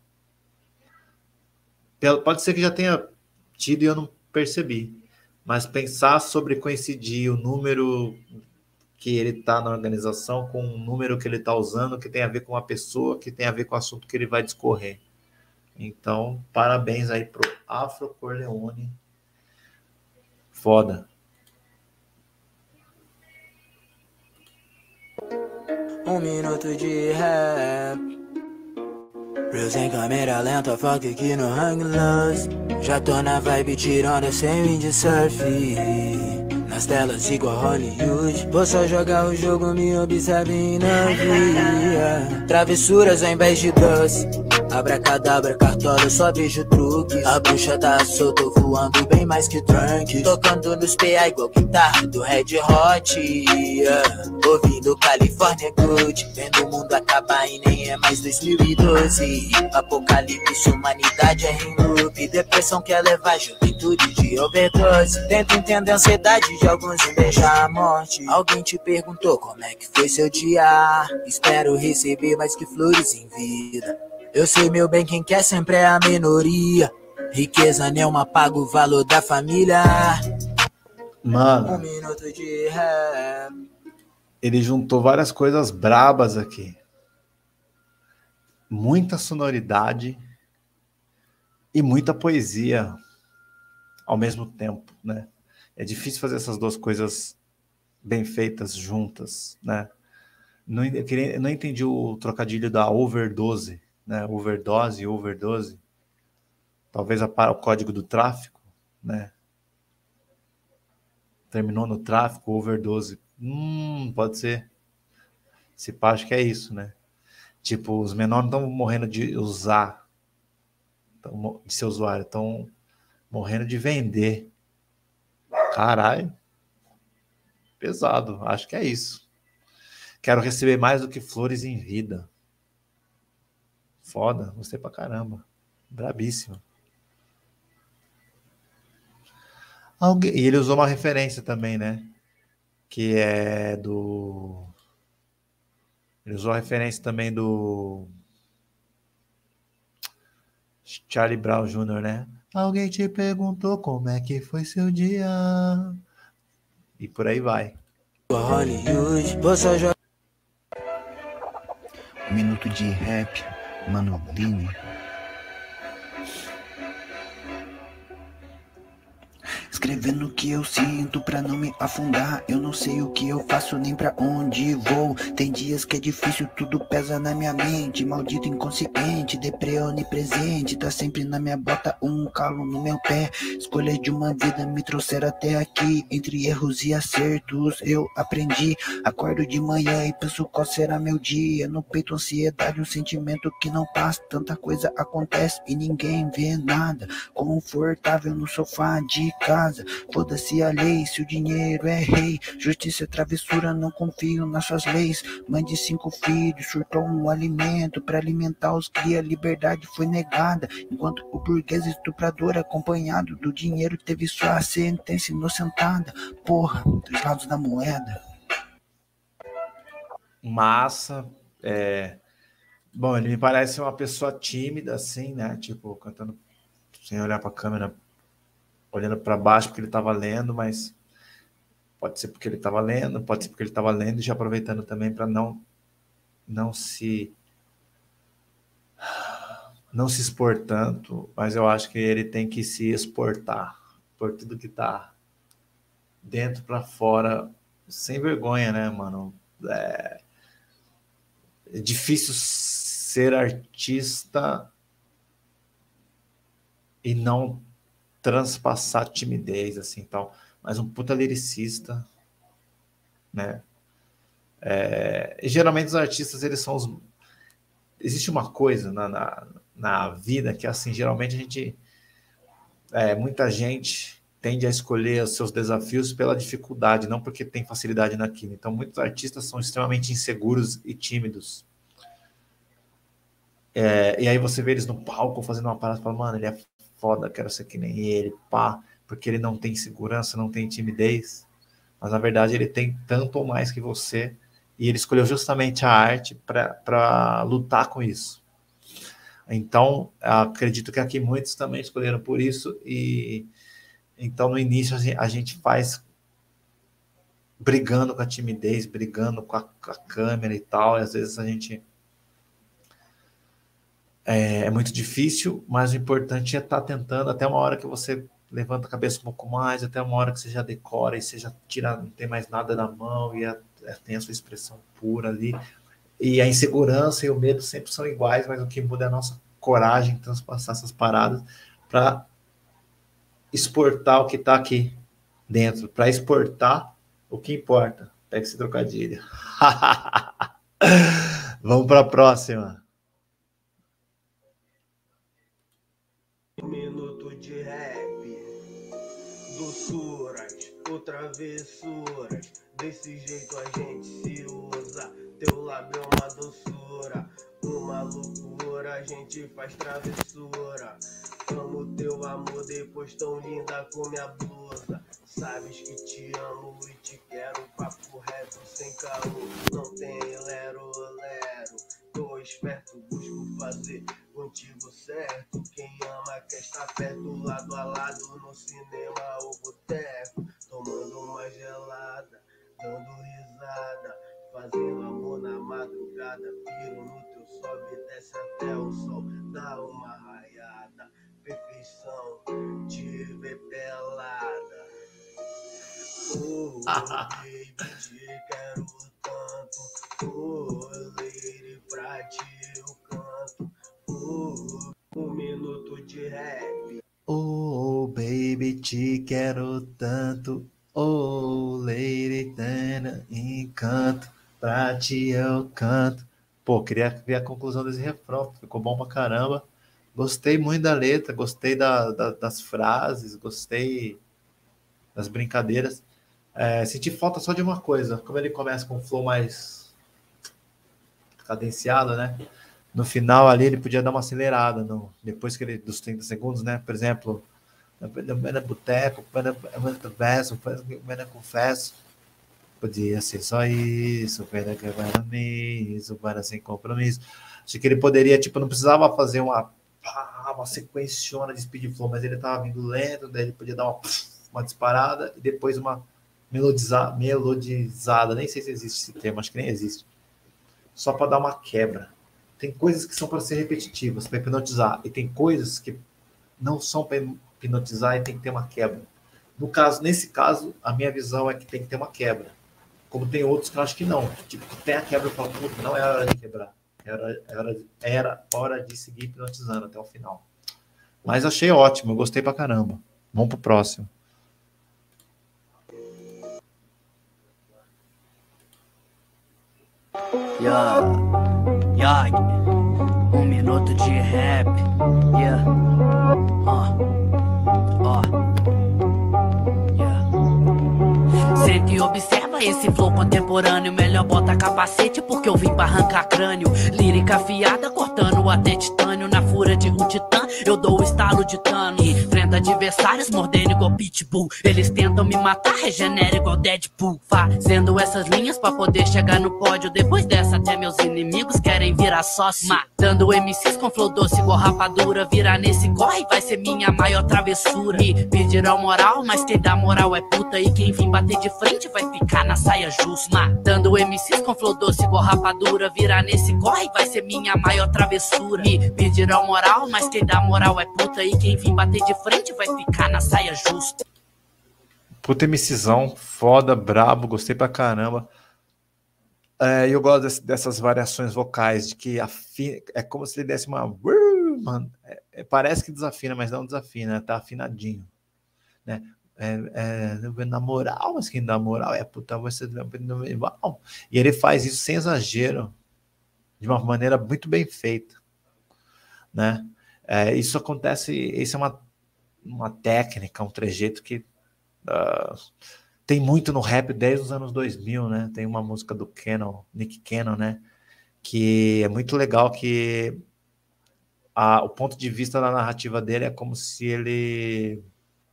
Pode ser que já tenha tido e eu não percebi, mas pensar sobre coincidir o número que ele está na organização com o número que ele está usando, que tem a ver com a pessoa, que tem a ver com o assunto que ele vai discorrer. Então, parabéns aí pro Afro Corleone. Foda. Um minuto de rap. Reels em câmera lenta, foca aqui no Hang Loose. Já tô na vibe tirando sem de surf. Nas telas igual Hollywood. Vou só jogar o jogo, me observe na via. Travessuras ao invés de doce. Abracadabra, cartola, eu só vejo truque. A bruxa tá solta, voando bem mais que trunk. Tocando nos PA igual guitarra do Red Hot, ouvindo California Good. Vendo o mundo acabar e nem é mais 2012. Apocalipse, humanidade é em loop. Depressão quer levar juventude de overdose. Tento entender a ansiedade de alguns e beijar a morte. Alguém te perguntou como é que foi seu dia. Espero receber mais que flores em vida. Eu sei, meu bem, quem quer sempre é a minoria. Riqueza nenhuma paga o valor da família. Mano, Um minuto de rap. ele juntou várias coisas brabas aqui. Muita sonoridade e muita poesia ao mesmo tempo, né? É difícil fazer essas duas coisas bem feitas juntas, né? Não entendi o trocadilho da overdose, né? Overdose. Talvez o código do tráfico, né? Terminou no tráfico, overdose. Pode ser. Se pá, acho que é isso, né? Tipo, os menores não estão morrendo de usar, de ser usuário, estão morrendo de vender. Caralho. Pesado, acho que é isso. Quero receber mais do que flores em vida. Foda, gostei pra caramba. Brabíssimo. E ele usou uma referência também, né? Que é do... Ele usou a referência também do Charlie Brown Jr., né? Alguém te perguntou como é que foi seu dia. E por aí vai. Um minuto de rap, Mano Vini. escrevendo o que eu sinto pra não me afundar. Eu não sei o que eu faço nem pra onde vou. Tem dias que é difícil, tudo pesa na minha mente. Maldito inconsciente, deprê onipresente. Tá sempre na minha bota, um calo no meu pé. Escolhas de uma vida me trouxeram até aqui. Entre erros e acertos eu aprendi. Acordo de manhã e penso qual será meu dia. No peito ansiedade, um sentimento que não passa. Tanta coisa acontece e ninguém vê nada. Confortável no sofá de casa. Foda-se a lei, se o dinheiro é rei. Justiça é travessura, não confio nas suas leis. Mãe de 5 filhos, surtou um alimento pra alimentar os cria. Liberdade foi negada, enquanto o burguês estuprador, acompanhado do dinheiro, teve sua sentença inocentada. Porra, 2 lados da moeda. Massa. Bom, ele me parece uma pessoa tímida, assim, né? Tipo, cantando sem olhar pra câmera, olhando para baixo porque ele estava lendo, mas pode ser porque ele estava lendo, pode ser porque ele estava lendo e já aproveitando também para não se expor tanto, mas eu acho que ele tem que se exportar por tudo que está dentro para fora, sem vergonha, né, mano? É difícil ser artista e não transpassar timidez, assim, tal, mas um puta lyricista, né? E geralmente os artistas, eles são os... Existe uma coisa na vida que, assim, geralmente a gente... muita gente tende a escolher os seus desafios pela dificuldade, não porque tem facilidade naquilo. Então, muitos artistas são extremamente inseguros e tímidos. E aí você vê eles no palco fazendo uma parada e fala, mano, ele é foda, quero ser que nem ele, pá, porque ele não tem segurança, não tem timidez, mas na verdade ele tem tanto ou mais que você, e ele escolheu justamente a arte para lutar com isso. Então, acredito que aqui muitos também escolheram por isso, e então no início a gente faz brigando com a timidez, brigando com a câmera e tal, e às vezes a gente... É muito difícil, mas o importante é estar tentando até uma hora que você levanta a cabeça um pouco mais, até uma hora que você já decora e você já tira, não tem mais nada na mão e tem a sua expressão pura ali. E a insegurança e o medo sempre são iguais, mas o que muda é a nossa coragem de transpassar essas paradas para exportar o que está aqui dentro, para exportar o que importa. Pega esse trocadilho. Vamos para a próxima. Minuto de rap, doçuras ou travessuras, desse jeito a gente se usa. Teu lábio é uma doçura, uma loucura, a gente faz travessura. Amo teu amor, depois tão linda com minha blusa. Sabes que te amo e te quero, papo reto sem caô. Não tem lero-lero, tô esperto, busco fazer contigo certo. Quem ama quer estar perto, lado a lado, no cinema ou boteco. Tomando uma gelada, dando risada, fazendo amor na madrugada. Piro no teu sobe e desce até o sol, dá uma raiada. Perfeição, te ver pelada. Oh, baby, te quero tanto. Oh, lady, pra ti eu canto. Oh, 1 minuto de rap. Oh, baby, te quero tanto. Oh, lady, encanto. Pra ti eu canto. Pô, queria ver a conclusão desse refrão. Ficou bom pra caramba. Gostei muito da letra, gostei das frases, gostei das brincadeiras. Senti falta só de uma coisa. Como ele começa com um flow mais cadenciado, né? No final ali ele podia dar uma acelerada. Depois que dos 30 segundos, né? Por exemplo, boteco, verso, confesso. Podia ser só isso, isso, para sem compromisso. Acho que ele poderia, tipo, não precisava fazer uma sequenciona de speed flow, mas ele tava vindo lento, daí ele podia dar uma disparada e depois uma melodizada, nem sei se existe esse termo, acho que nem existe, só para dar uma quebra. Tem coisas que são para ser repetitivas, para hipnotizar, e tem coisas que não são para hipnotizar e tem que ter uma quebra. Nesse caso, a minha visão é que tem que ter uma quebra. Como tem outros que eu acho que não. Tipo, tem a quebra e falo, não é hora de quebrar. Era hora de seguir hipnotizando até o final. Mas achei ótimo, eu gostei pra caramba. Vamos pro próximo. Um minuto de rap. Sente e observa esse flow contemporâneo. Melhor bota capacete porque eu vim pra arrancar crânio. Lírica afiada cortando até titânio. Na fúria de um titã eu dou o estalo de Thanos. Enfrenta adversários mordendo igual pitbull. Eles tentam me matar, regenera igual Deadpool. Fazendo essas linhas pra poder chegar no pódio. Depois dessa até meus inimigos querem virar sócio. Matando MCs com flow doce igual rapadura. Virar nesse corre vai ser minha maior travessura. Me pedirão moral, mas quem dá moral é puta. E quem vem bater de frente vai ficar na saia justa. Matando MCs com flow doce igual rapadura. Virar nesse corre vai ser minha maior travessura. Me pedirão moral, mas quem dá moral é puta. E quem vem bater de frente vai ficar na saia justa. Puta MCzão, foda, brabo, gostei pra caramba. Eu gosto dessas variações vocais, de que é como se ele desse uma... parece que desafina, mas não desafina, tá afinadinho, né? Na moral, mas quem dá moral é puta, você... E ele faz isso sem exagero, de uma maneira muito bem feita, né? Isso acontece, isso é uma técnica, um trejeito que tem muito no rap desde os anos 2000, né? Tem uma música do Nick Cannon, né? Que é muito legal, que o ponto de vista da narrativa dele é como se ele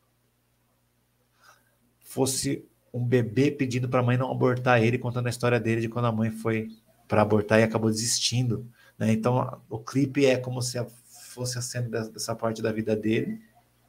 fosse um bebê pedindo para a mãe não abortar ele, contando a história dele de quando a mãe foi para abortar e acabou desistindo, né? Então o clipe é como se fosse a cena dessa parte da vida dele,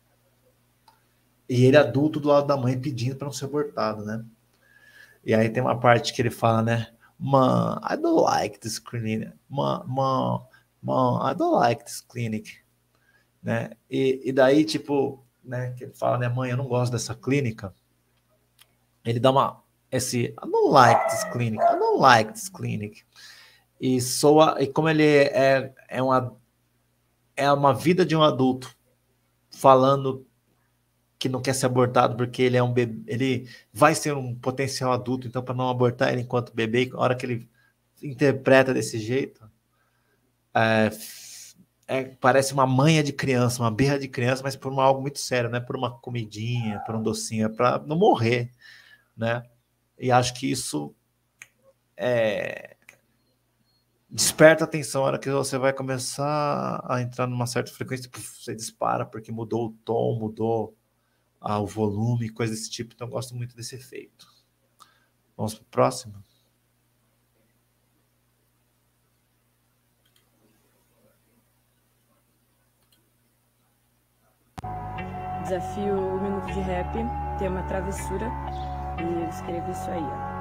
e ele adulto do lado da mãe pedindo para não ser abortado, né? E aí tem uma parte que ele fala, né? Man, I don't like this clinic. Man, I don't like this clinic. Né? E daí, tipo, né? Que ele fala, né? Mãe, eu não gosto dessa clínica. Ele dá I don't like this clinic. I don't like this clinic. E como ele é uma vida de um adulto falando que não quer ser abortado porque ele é um bebê, ele vai ser um potencial adulto, então para não abortar ele enquanto bebê, a hora que ele interpreta desse jeito, parece uma manha de criança, uma birra de criança, mas por algo muito sério, não é por uma comidinha, por um docinho, é para não morrer, né? E acho que isso desperta atenção. A hora que você vai começar a entrar numa certa frequência, você dispara, porque mudou o tom, mudou o volume, coisa desse tipo. Então eu gosto muito desse efeito. Vamos para o próximo? Desafio um minuto de rap, tema travessura, e eu escrevi isso aí, ó.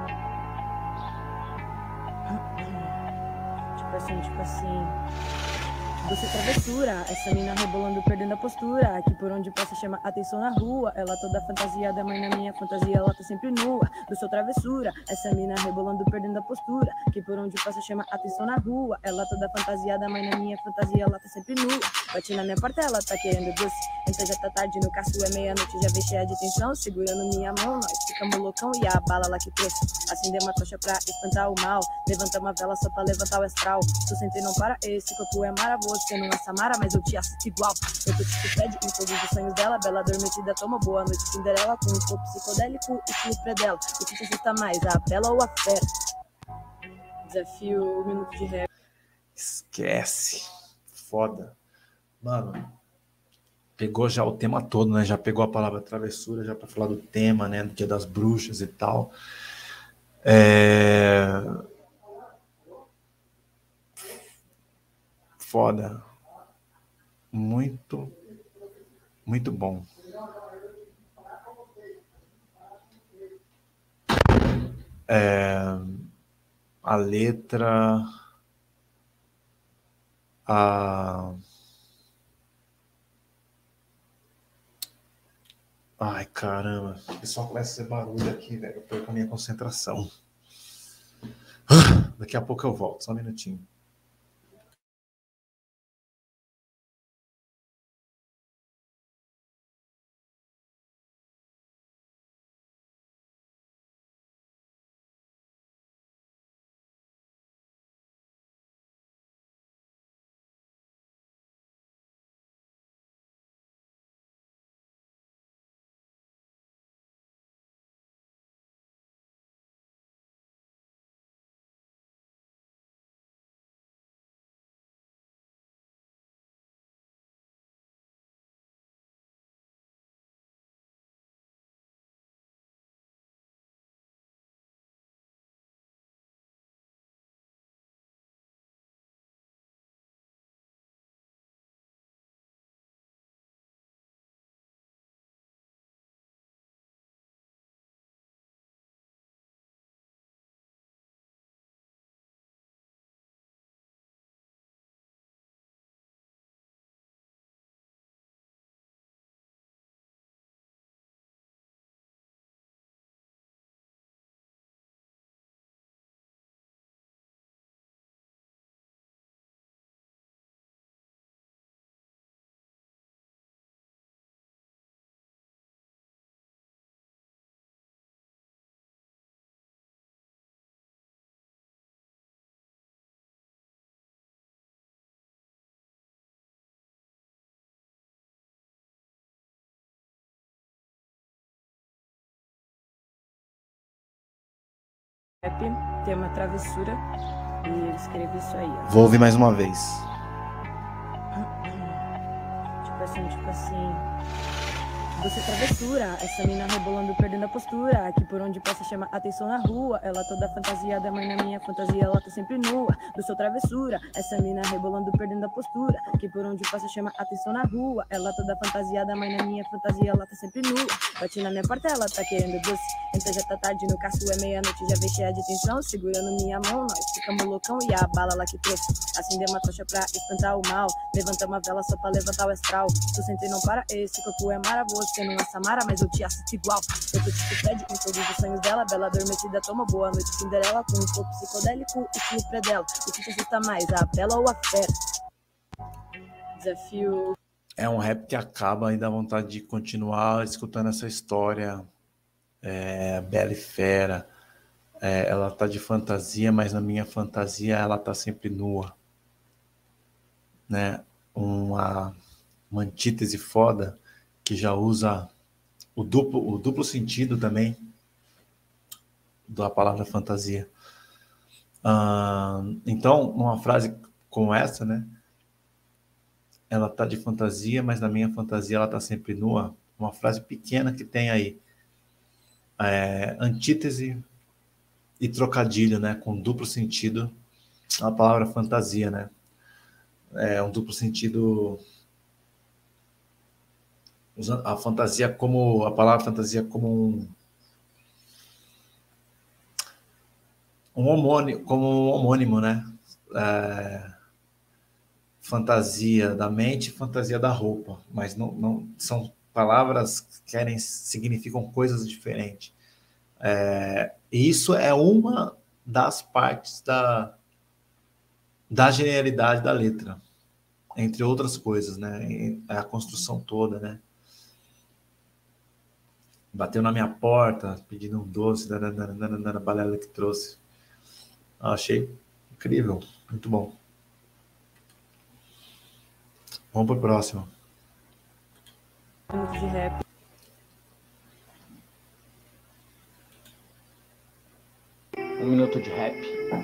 Tipo assim, doce travessura, essa mina rebolando, perdendo a postura, que por onde passa chama atenção na rua, ela toda fantasiada, mãe na minha fantasia, ela tá sempre nua, do seu travessura, essa mina rebolando, perdendo a postura, que por onde passa chama atenção na rua, ela toda fantasiada, mãe na minha fantasia, ela tá sempre nua, bate na minha porta, ela tá querendo doce, então já tá tarde no caço, é meia-noite, já vem cheia de tensão, segurando minha mão, nós ficamos loucão, e a bala lá que trouxe, acender uma tocha pra espantar o mal, levanta uma vela só pra levantar o astral, tu sempre não para, esse corpo é maravilhoso, você não é Samara, mas eu te assisto igual. Eu tô te pede em todos os sonhos dela. Bela adormecida, toma boa noite, Cinderela. Com um corpo psicodélico e flipra dela. O que te assusta mais, a bela ou a fera? Desafio um minuto de rap. Esquece. Foda. Mano, pegou já o tema todo, né? Já pegou a palavra travessura, já pra falar do tema, né? Do Dia das Bruxas e tal. Foda. Muito, muito bom. A letra, Ai, caramba. O pessoal começa a fazer barulho aqui, velho. Eu perco a minha concentração. Daqui a pouco eu volto, só um minutinho. Rap, tema travessura, e eu escrevi isso aí, ó. Vou ouvir mais uma vez. Tipo assim. Você travessura, essa mina rebolando, perdendo a postura. Que por onde passa chama atenção na rua. Ela toda fantasiada, mas na minha fantasia ela tá sempre nua. Do seu travessura, essa mina rebolando, perdendo a postura. Que por onde passa chama atenção na rua. Ela toda fantasiada, mas na minha fantasia ela tá sempre nua. Bate na minha porta, ela tá querendo doce. Então já tá tarde, no caço é meia-noite, já vem cheia de tensão. Segurando minha mão, nós ficamos loucão. E a bala lá que trouxe, acender uma tocha pra espantar o mal. Levanta uma vela só pra levantar o astral. Tu senta e não para, esse corpo é maravilhoso. Você não é Samara, mas eu te assisto igual. Eu tô te pede em todos os sonhos dela. Bela adormecida, toma boa noite, Cinderela. Com um corpo psicodélico e chifre dela. O que te assusta mais, a bela ou a fera? Desafio. É um rap que acaba e dá vontade de continuar escutando essa história. Bela e fera. Ela tá de fantasia, mas na minha fantasia ela tá sempre nua. Né? Uma antítese foda que já usa o duplo sentido também da palavra fantasia. Então, numa frase como essa, né? Ela tá de fantasia, mas na minha fantasia ela tá sempre nua. Uma frase pequena que tem aí. Antítese e trocadilho, né? Com duplo sentido. A palavra fantasia, né? É um duplo sentido... Usando a fantasia como... A palavra fantasia como um homônimo, né? Fantasia da mente, fantasia da roupa. Mas não são palavras que significam coisas diferentes. E isso é uma das partes da genialidade da letra. Entre outras coisas, né? É a construção toda, né? Bateu na minha porta, pedindo um doce, na balela que trouxe. Achei incrível, muito bom. Vamos pro próximo. De rap. Um minuto de rap.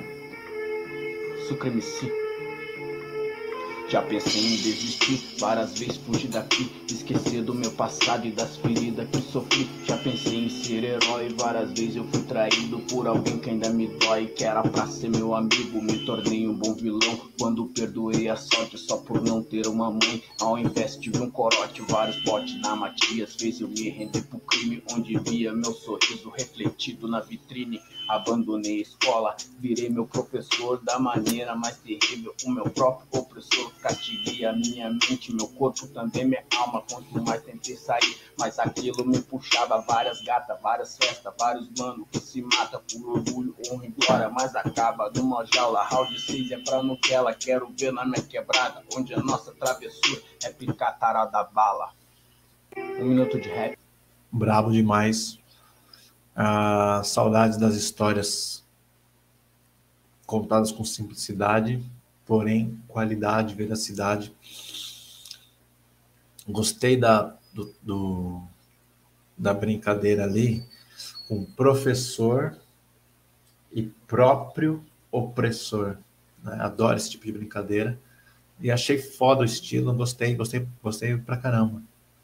Sucre MC. Já pensei em desistir, várias vezes fugir daqui, esquecer do meu passado e das feridas que sofri. Já pensei em ser herói, várias vezes eu fui traído por alguém que ainda me dói. Que era pra ser meu amigo, me tornei um bom vilão quando perdoei a sorte só por não ter uma mãe. Ao invés de um corote, vários botes na Matias fez eu me render pro crime, onde via meu sorriso refletido na vitrine. Abandonei a escola, virei meu professor da maneira mais terrível. O meu próprio opressor, castiguei a minha mente, meu corpo também, minha alma. Quanto mais tentei sair, mas aquilo me puxava. Várias gatas, várias festas, vários mano que se mata por orgulho, honra e glória, mas acaba numa jaula. Round 6 é pra Nutella, quero ver na minha quebrada, onde a nossa travessura é picar tarada bala. 1 minuto de rap. Brabo demais. Saudades das histórias contadas com simplicidade, porém qualidade, veracidade. Gostei da brincadeira ali com professor e próprio opressor, né? Adoro esse tipo de brincadeira e achei foda o estilo, gostei pra caramba.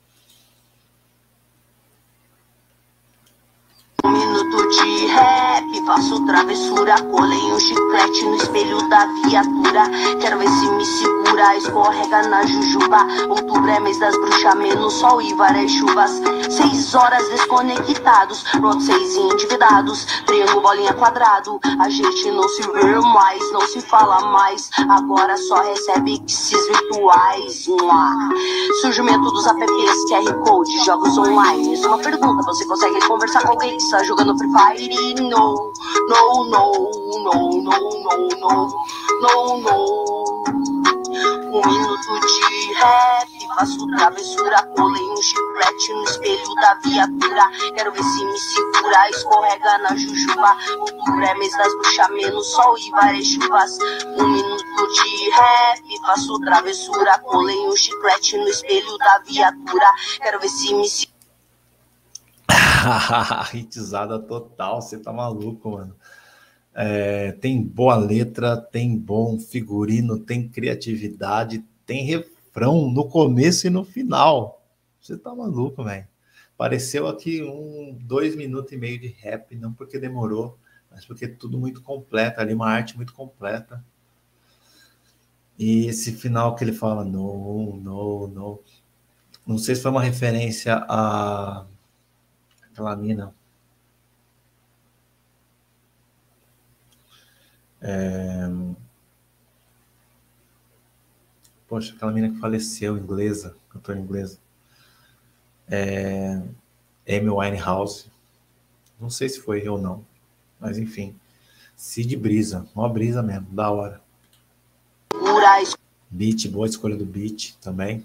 Um minuto de rap, faço travessura, colei um chiclete no espelho da viatura. Quero ver se me segura, escorrega na jujuba. Outubro é mês das bruxas, menos sol e várias chuvas. 6 horas desconectados, pronto, 6 endividados. Triângulo, bolinha, quadrado. A gente não se vê mais, não se fala mais. Agora só recebe x's virtuais. Surgimento dos apps, QR Code, jogos online. Uma pergunta, você consegue conversar com alguém que está jogando Free Fire? No, no, no, no, no, no, no, no, no. 1 minuto de rap, faço travessura, colei um chiclete no espelho da viatura. Quero ver se me segura, escorrega na jujuba. Outubro é mês das bruxas, menos sol e várias chuvas. 1 minuto de rap, faço travessura, colei um chiclete no espelho da viatura. Quero ver se me segura. Hitizada total, você tá maluco, mano. Tem boa letra, tem bom figurino, tem criatividade, tem refrão no começo e no final. Você tá maluco, velho. Pareceu aqui 2 minutos e meio de rap, não porque demorou, mas porque tudo muito completo, ali uma arte muito completa. E esse final que ele fala, no, no, no. Não sei se foi uma referência a aquela mina. Poxa, aquela mina que faleceu, inglesa, cantora inglesa. Amy Winehouse. Não sei se foi ou não, mas enfim. Cid Brisa, uma brisa mesmo, da hora. Beat, boa escolha do beat também.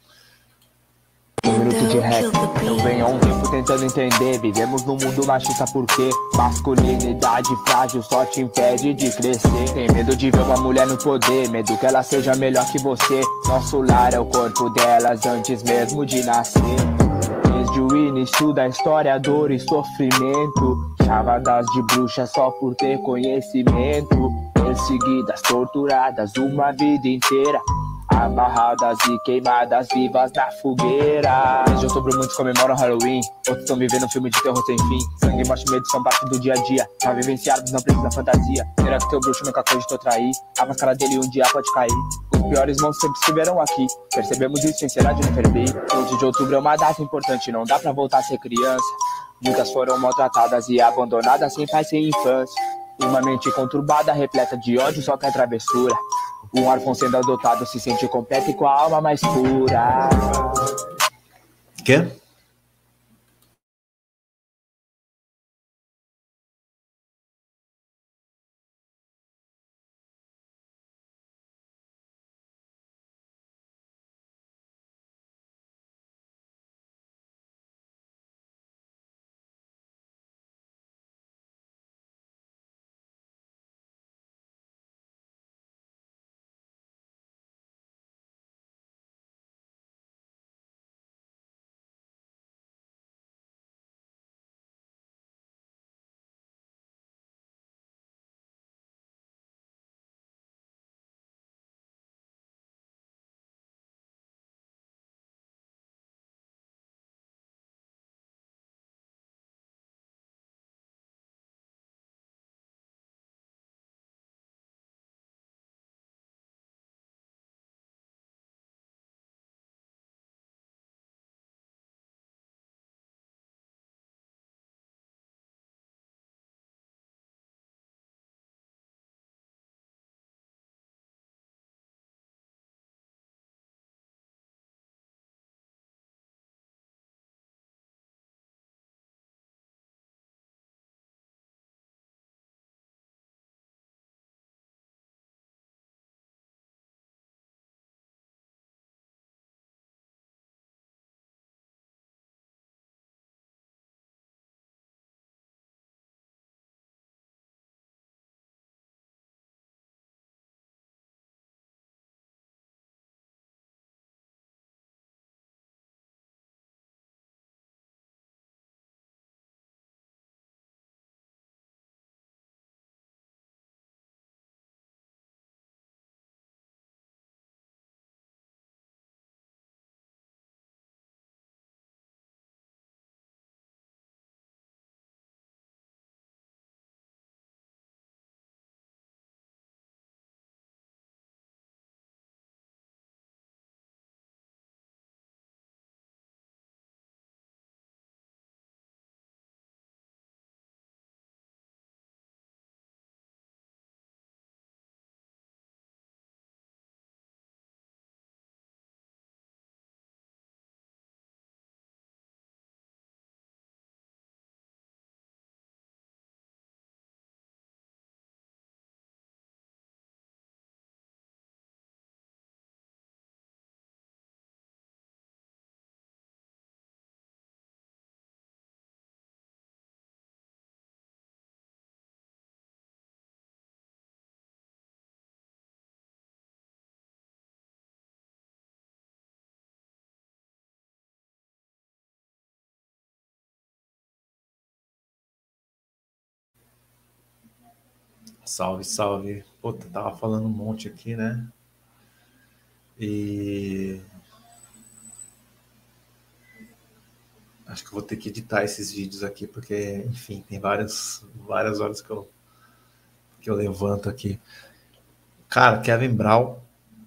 1 minuto de rap. Eu venho há um tempo tentando entender. Vivemos num mundo machista porque masculinidade frágil só te impede de crescer. Tem medo de ver uma mulher no poder, medo que ela seja melhor que você. Nosso lar é o corpo delas antes mesmo de nascer. Desde o início da história, dor e sofrimento. Chamadas de bruxas só por ter conhecimento. Perseguidas, torturadas uma vida inteira. Amarradas e queimadas vivas na fogueira. Desde outubro muitos comemoram Halloween, outros estão vivendo um filme de terror sem fim. Sangue, morte e medo são parte do dia a dia. Pra vivenciarmos não precisa fantasia. Será que teu bruxo nunca acreditou trair? A máscara dele um dia pode cair. Os piores monstros sempre estiveram aqui. Percebemos isso em cena de Neferbey. 11 de outubro é uma data importante, não dá pra voltar a ser criança. Muitas foram maltratadas e abandonadas sem paz, sem infância. Uma mente conturbada, repleta de ódio, só quer travessura. Um órfão sendo adotado se sente completo e com a alma mais pura. Quê? Salve, salve. Puta, tava falando um monte aqui, né? E acho que eu vou ter que editar esses vídeos aqui, porque, enfim, tem várias horas que eu levanto aqui. Cara, Kevin Brown,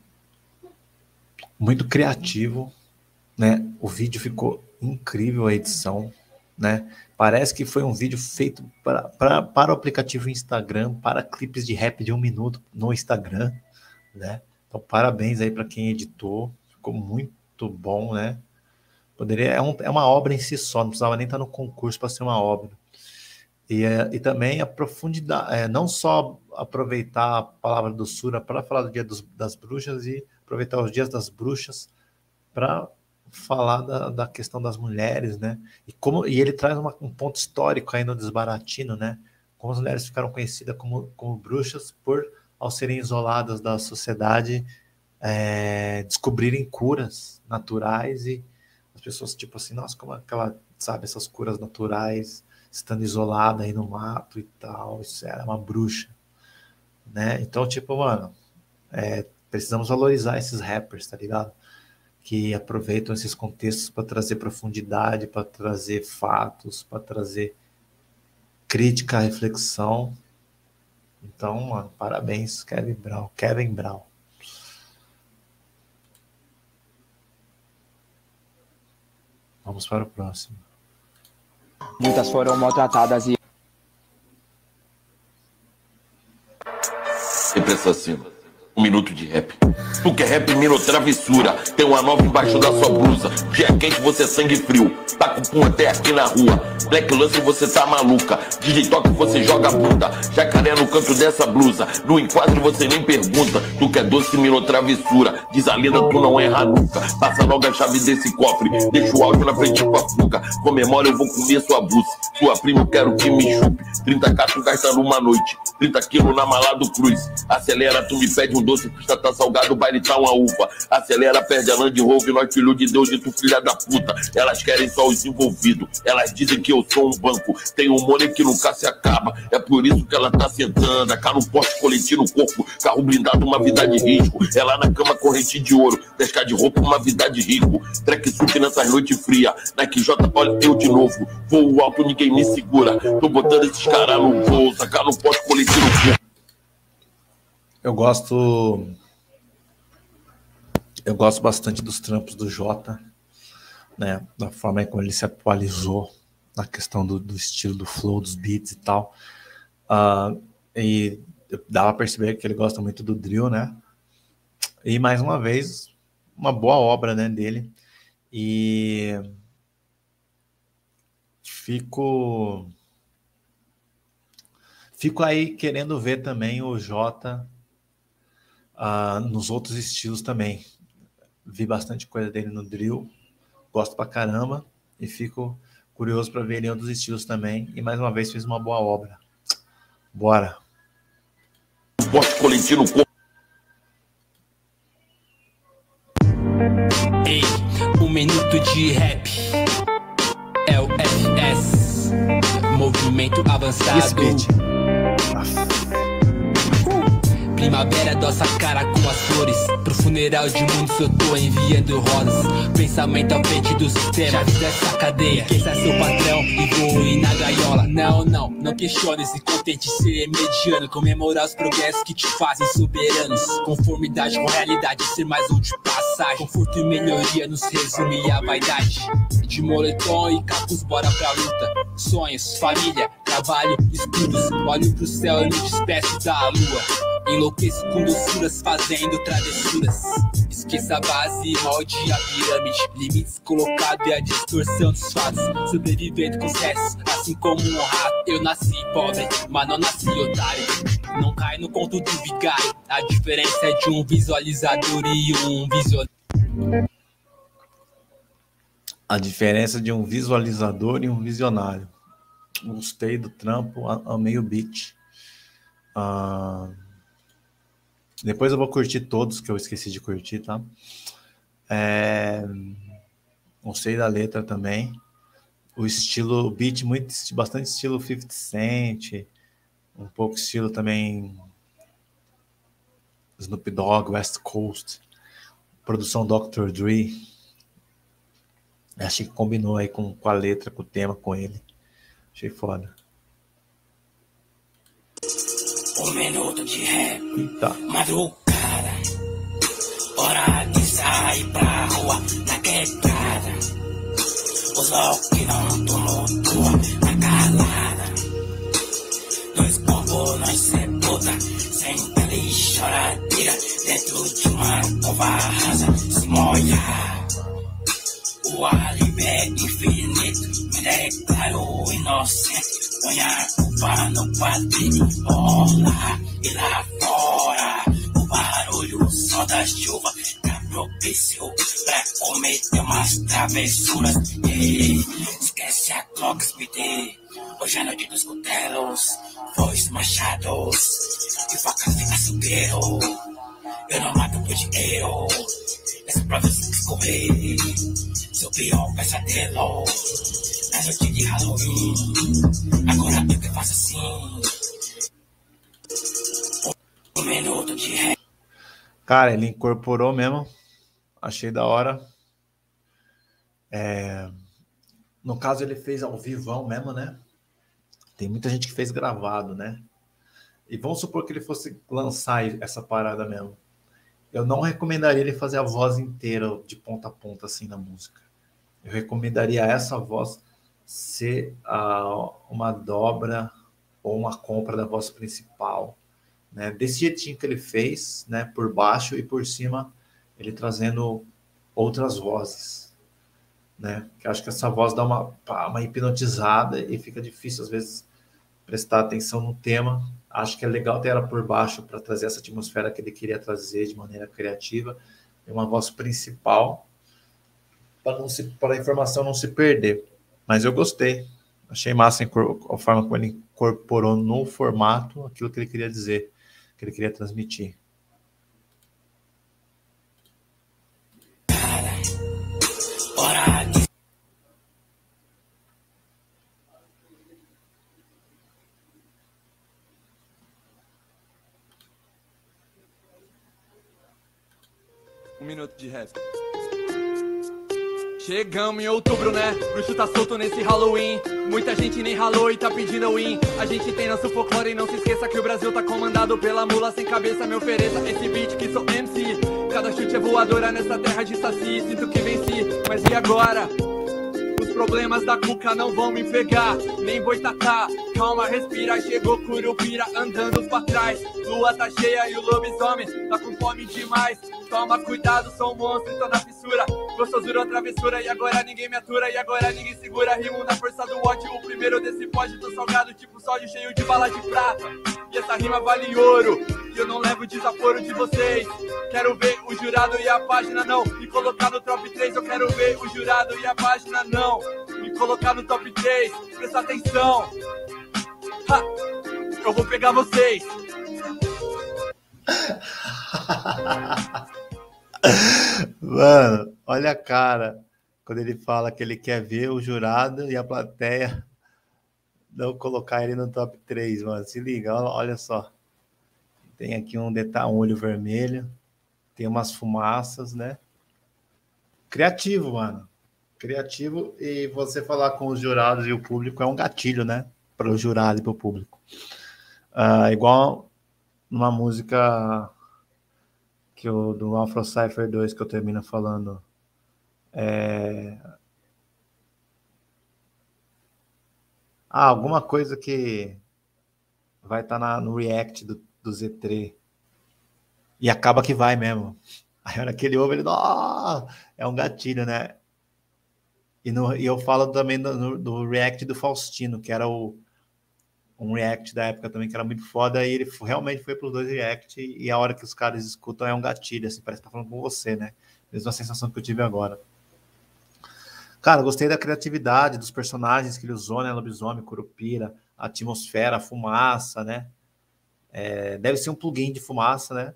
muito criativo, né? O vídeo ficou incrível, a edição, né? Parece que foi um vídeo feito para o aplicativo Instagram, para clipes de rap de 1 minuto no Instagram, né? Então, parabéns aí para quem editou, ficou muito bom, né? É uma obra em si só, não precisava nem estar no concurso para ser uma obra. E também a profundidade, não só aproveitar a palavra doçura para falar do Dia das Bruxas e aproveitar os Dias das Bruxas para falar da questão das mulheres, né? E ele traz um ponto histórico aí no Desbaratino, né? Como as mulheres ficaram conhecidas como bruxas ao serem isoladas da sociedade, descobrirem curas naturais, e as pessoas, tipo assim, nossa, como aquela, sabe, essas curas naturais, estando isolada aí no mato e tal, isso era uma bruxa, né? Então, tipo, mano, precisamos valorizar esses rappers, tá ligado? Que aproveitam esses contextos para trazer profundidade, para trazer fatos, para trazer crítica, reflexão. Então, mano, parabéns, Kevin Brown. Vamos para o próximo. Muitas foram maltratadas e... Sempre assassino. 1 minuto de rap. Tu quer rap, mira travessura. Tem uma nova embaixo da sua blusa. Dia quente, você sangue frio. Tá com pum até aqui na rua. Black Lance, você tá maluca. DJ Toque, você joga bunda. Jacaré no canto dessa blusa. No enquadro, você nem pergunta. Tu quer doce, mira travessura. Diz a lenda, tu não erra nunca. Passa logo a chave desse cofre. Deixa o áudio na frente com a fuga. Comemora, eu vou comer sua buce. Sua prima, eu quero que me chupe. 30 cacho gasta numa noite. 30 quilos na mala do Cruz. Acelera, tu me pede um doce, custa tá salgado, o baile tá uma uva. Acelera, perde a Land Rover, nós filho de Deus e tu filha da puta. Elas querem só os envolvidos, elas dizem que eu sou um banco. Tem um money que nunca se acaba, é por isso que ela tá sentando. Cá no poste, colete no corpo, carro blindado, uma vida de risco. Ela na cama, corrente de ouro, 10k de roupa, uma vida de rico. Tracksuit nessas noites frias, Nike J, olha eu de novo. Voo alto, ninguém me segura, tô botando esses caras no bolso. Cá no poste, colete no corpo. Eu gosto bastante dos trampos do Jota, né? Da forma como ele se atualizou na questão do estilo, do flow, dos beats e tal. E dava pra perceber que ele gosta muito do drill, né? E mais uma vez, uma boa obra, né, dele. E fico aí querendo ver também o Jota nos outros estilos também. Vi bastante coisa dele no drill, gosto pra caramba, e fico curioso para ver ele em outros estilos também. E mais uma vez fez uma boa obra. Bora. Ei, 1 minuto de rap. É o FS, movimento avançado. Primavera doça a cara com as flores. Pro funeral de muitos eu tô enviando rosas. Pensamento à frente do sistema, chaves dessa cadeia. Esqueça seu patrão e voe na gaiola. Não questione, se contente ser mediano. Comemorar os progressos que te fazem soberanos. Conformidade com realidade, ser mais um de passagem. Conforto e melhoria nos resume a vaidade. De moletom e capuz, bora pra luta. Sonhos, família, trabalho, estudos. Olho pro céu e me despeço da lua. Enlouqueço com doçuras, fazendo travessuras. Esqueça a base, molde a pirâmide. Limites colocados e a distorção dos fatos. Sobrevivendo com os restos, assim como um rato. Eu nasci pobre, mas não nasci otário. Não cai no conto do vigário. A diferença é de um visualizador e um visionário. A diferença de um visualizador e um visionário. Gostei do trampo, amei o beat. Depois eu vou curtir todos que eu esqueci de curtir, tá? Gostei da letra também. O estilo, o beat, bastante estilo 50 Cent, Um pouco estilo também Snoop Dogg, West Coast, produção Dr. Dre. Achei que combinou aí com a letra, com o tema, com ele. Achei foda. Um minuto de rap. Eita. Madrugada. Hora de sair pra rua, na quebrada. Os loucos não tumultuam na calada. Dois povos nós sepulta, sem pele e choradeira. Dentro de uma cova rasa se molha. O alívio é infinito, me declaro inocente. Põe a culpa no quadrinho, rola e lá fora. O barulho, só da chuva, tá propício pra cometer umas travessuras. E esquece a Glock Speed. Hoje é noite dos cutelos, foices, machados e facas de açougueiro. Eu não mato por dinheiro, essa prova tem que escorrer. Seu pior pesadelo na noite de Halloween. Agora eu que faço assim. Um minuto de ré. Cara, ele incorporou mesmo. Achei da hora. No caso, ele fez ao vivão mesmo, né? Tem muita gente que fez gravado, né? E vamos supor que ele fosse lançar essa parada mesmo. Eu não recomendaria ele fazer a voz inteira de ponta a ponta assim na música. Eu recomendaria essa voz ser uma dobra ou uma compra da voz principal, né? Desse jeitinho que ele fez, né? Por baixo e por cima, ele trazendo outras vozes, né? Que acho que essa voz dá uma hipnotizada e fica difícil às vezes prestar atenção no tema. Acho que é legal ter ela por baixo para trazer essa atmosfera que ele queria trazer de maneira criativa e uma voz principal para a informação não se perder. Mas eu gostei. Achei massa a forma como ele incorporou no formato aquilo que ele queria dizer, que ele queria transmitir. Um minuto de rap. Chegamos em outubro, né? Bruxo tá solto nesse Halloween. Muita gente nem ralou e tá pedindo win. A gente tem nosso folclore e não se esqueça que o Brasil tá comandado pela mula sem cabeça. Me ofereça esse beat que sou MC. Cada chute é voadora nessa terra de saci. Sinto que venci, mas e agora? Os problemas da cuca não vão me pegar, nem boitatá. Calma, respira, chegou Curupira andando pra trás. Lua tá cheia e o lobisomem tá com fome demais. Toma cuidado, sou um monstro e tô na fissura. Gostosura ou travessura e agora ninguém me atura. E agora ninguém segura, rimo na força do ódio. O primeiro desse pódio, tô salgado tipo sódio cheio de bala de prata. E essa rima vale ouro, e eu não levo desaforo de vocês. Quero ver o jurado e a página não me colocar no top 3. Eu quero ver o jurado e a página não me colocar no top 3. Presta atenção, ha, eu vou pegar vocês. Mano, olha a cara quando ele fala que ele quer ver o jurado e a plateia não colocar ele no top 3, mano. Se liga, olha só. Tem aqui um detalhe, um olho vermelho, tem umas fumaças, né? Criativo, mano. Criativo, e você falar com os jurados e o público é um gatilho, né? Para o jurado e para o público. Igual numa música do Afro Cypher 2 que eu termino falando. Alguma coisa que vai estar no react do Z3 e acaba que vai mesmo. Aí na hora que ele ouve, ele é um gatilho, né? E eu falo também do react do Faustino, que era um react da época também, que era muito foda, e ele realmente foi para os dois react, e a hora que os caras escutam é um gatilho, assim, parece que tá falando com você, né? Mesma sensação que eu tive agora. Cara, gostei da criatividade dos personagens que ele usou, né? Lobisomem, Curupira, a atmosfera, a fumaça, né? Deve ser um plugin de fumaça, né?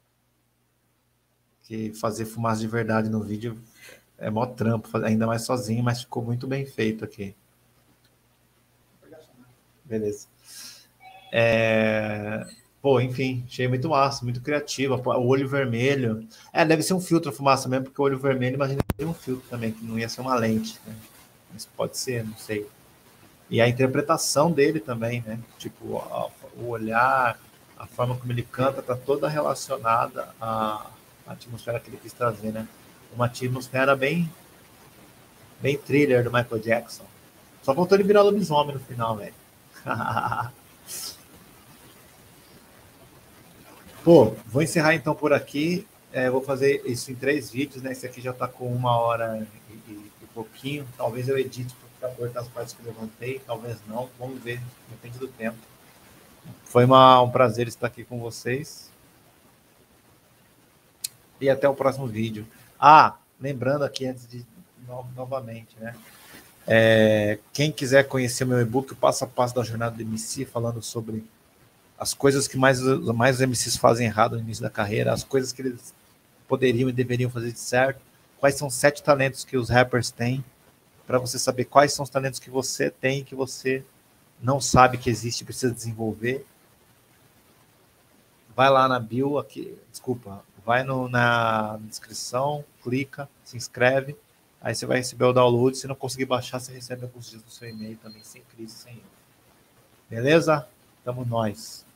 Que fazer fumaça de verdade no vídeo é mó trampo, ainda mais sozinho, mas ficou muito bem feito aqui. Beleza. Pô, enfim, achei muito massa, muito criativa. O olho vermelho. Deve ser um filtro a fumaça mesmo, porque o olho vermelho, imagina que tem um filtro também, que não ia ser uma lente, né? Mas pode ser, não sei. E a interpretação dele também, né? Tipo, o olhar, a forma como ele canta, tá toda relacionada à atmosfera que ele quis trazer, né? Uma atmosfera bem thriller do Michael Jackson. Só faltou ele virar lobisomem no final, velho. Pô, vou encerrar então por aqui. Vou fazer isso em 3 vídeos, né? Esse aqui já tá com 1 hora e pouquinho. Talvez eu edite para cortar as partes que eu levantei, talvez não. Vamos ver, depende do tempo. Foi um prazer estar aqui com vocês. E até o próximo vídeo. Lembrando aqui, antes de novamente, né? Quem quiser conhecer o meu e-book, o passo a passo da jornada do MC, falando sobre as coisas que mais os MCs fazem errado no início da carreira, as coisas que eles poderiam e deveriam fazer de certo, quais são os 7 talentos que os rappers têm, para você saber quais são os talentos que você tem, que você não sabe que existe e precisa desenvolver. Vai lá na bio, vai na descrição, clica, se inscreve, aí você vai receber o download. Se não conseguir baixar, você recebe alguns dias no seu e-mail também, sem crise, sem erro. Beleza? Tamo nós.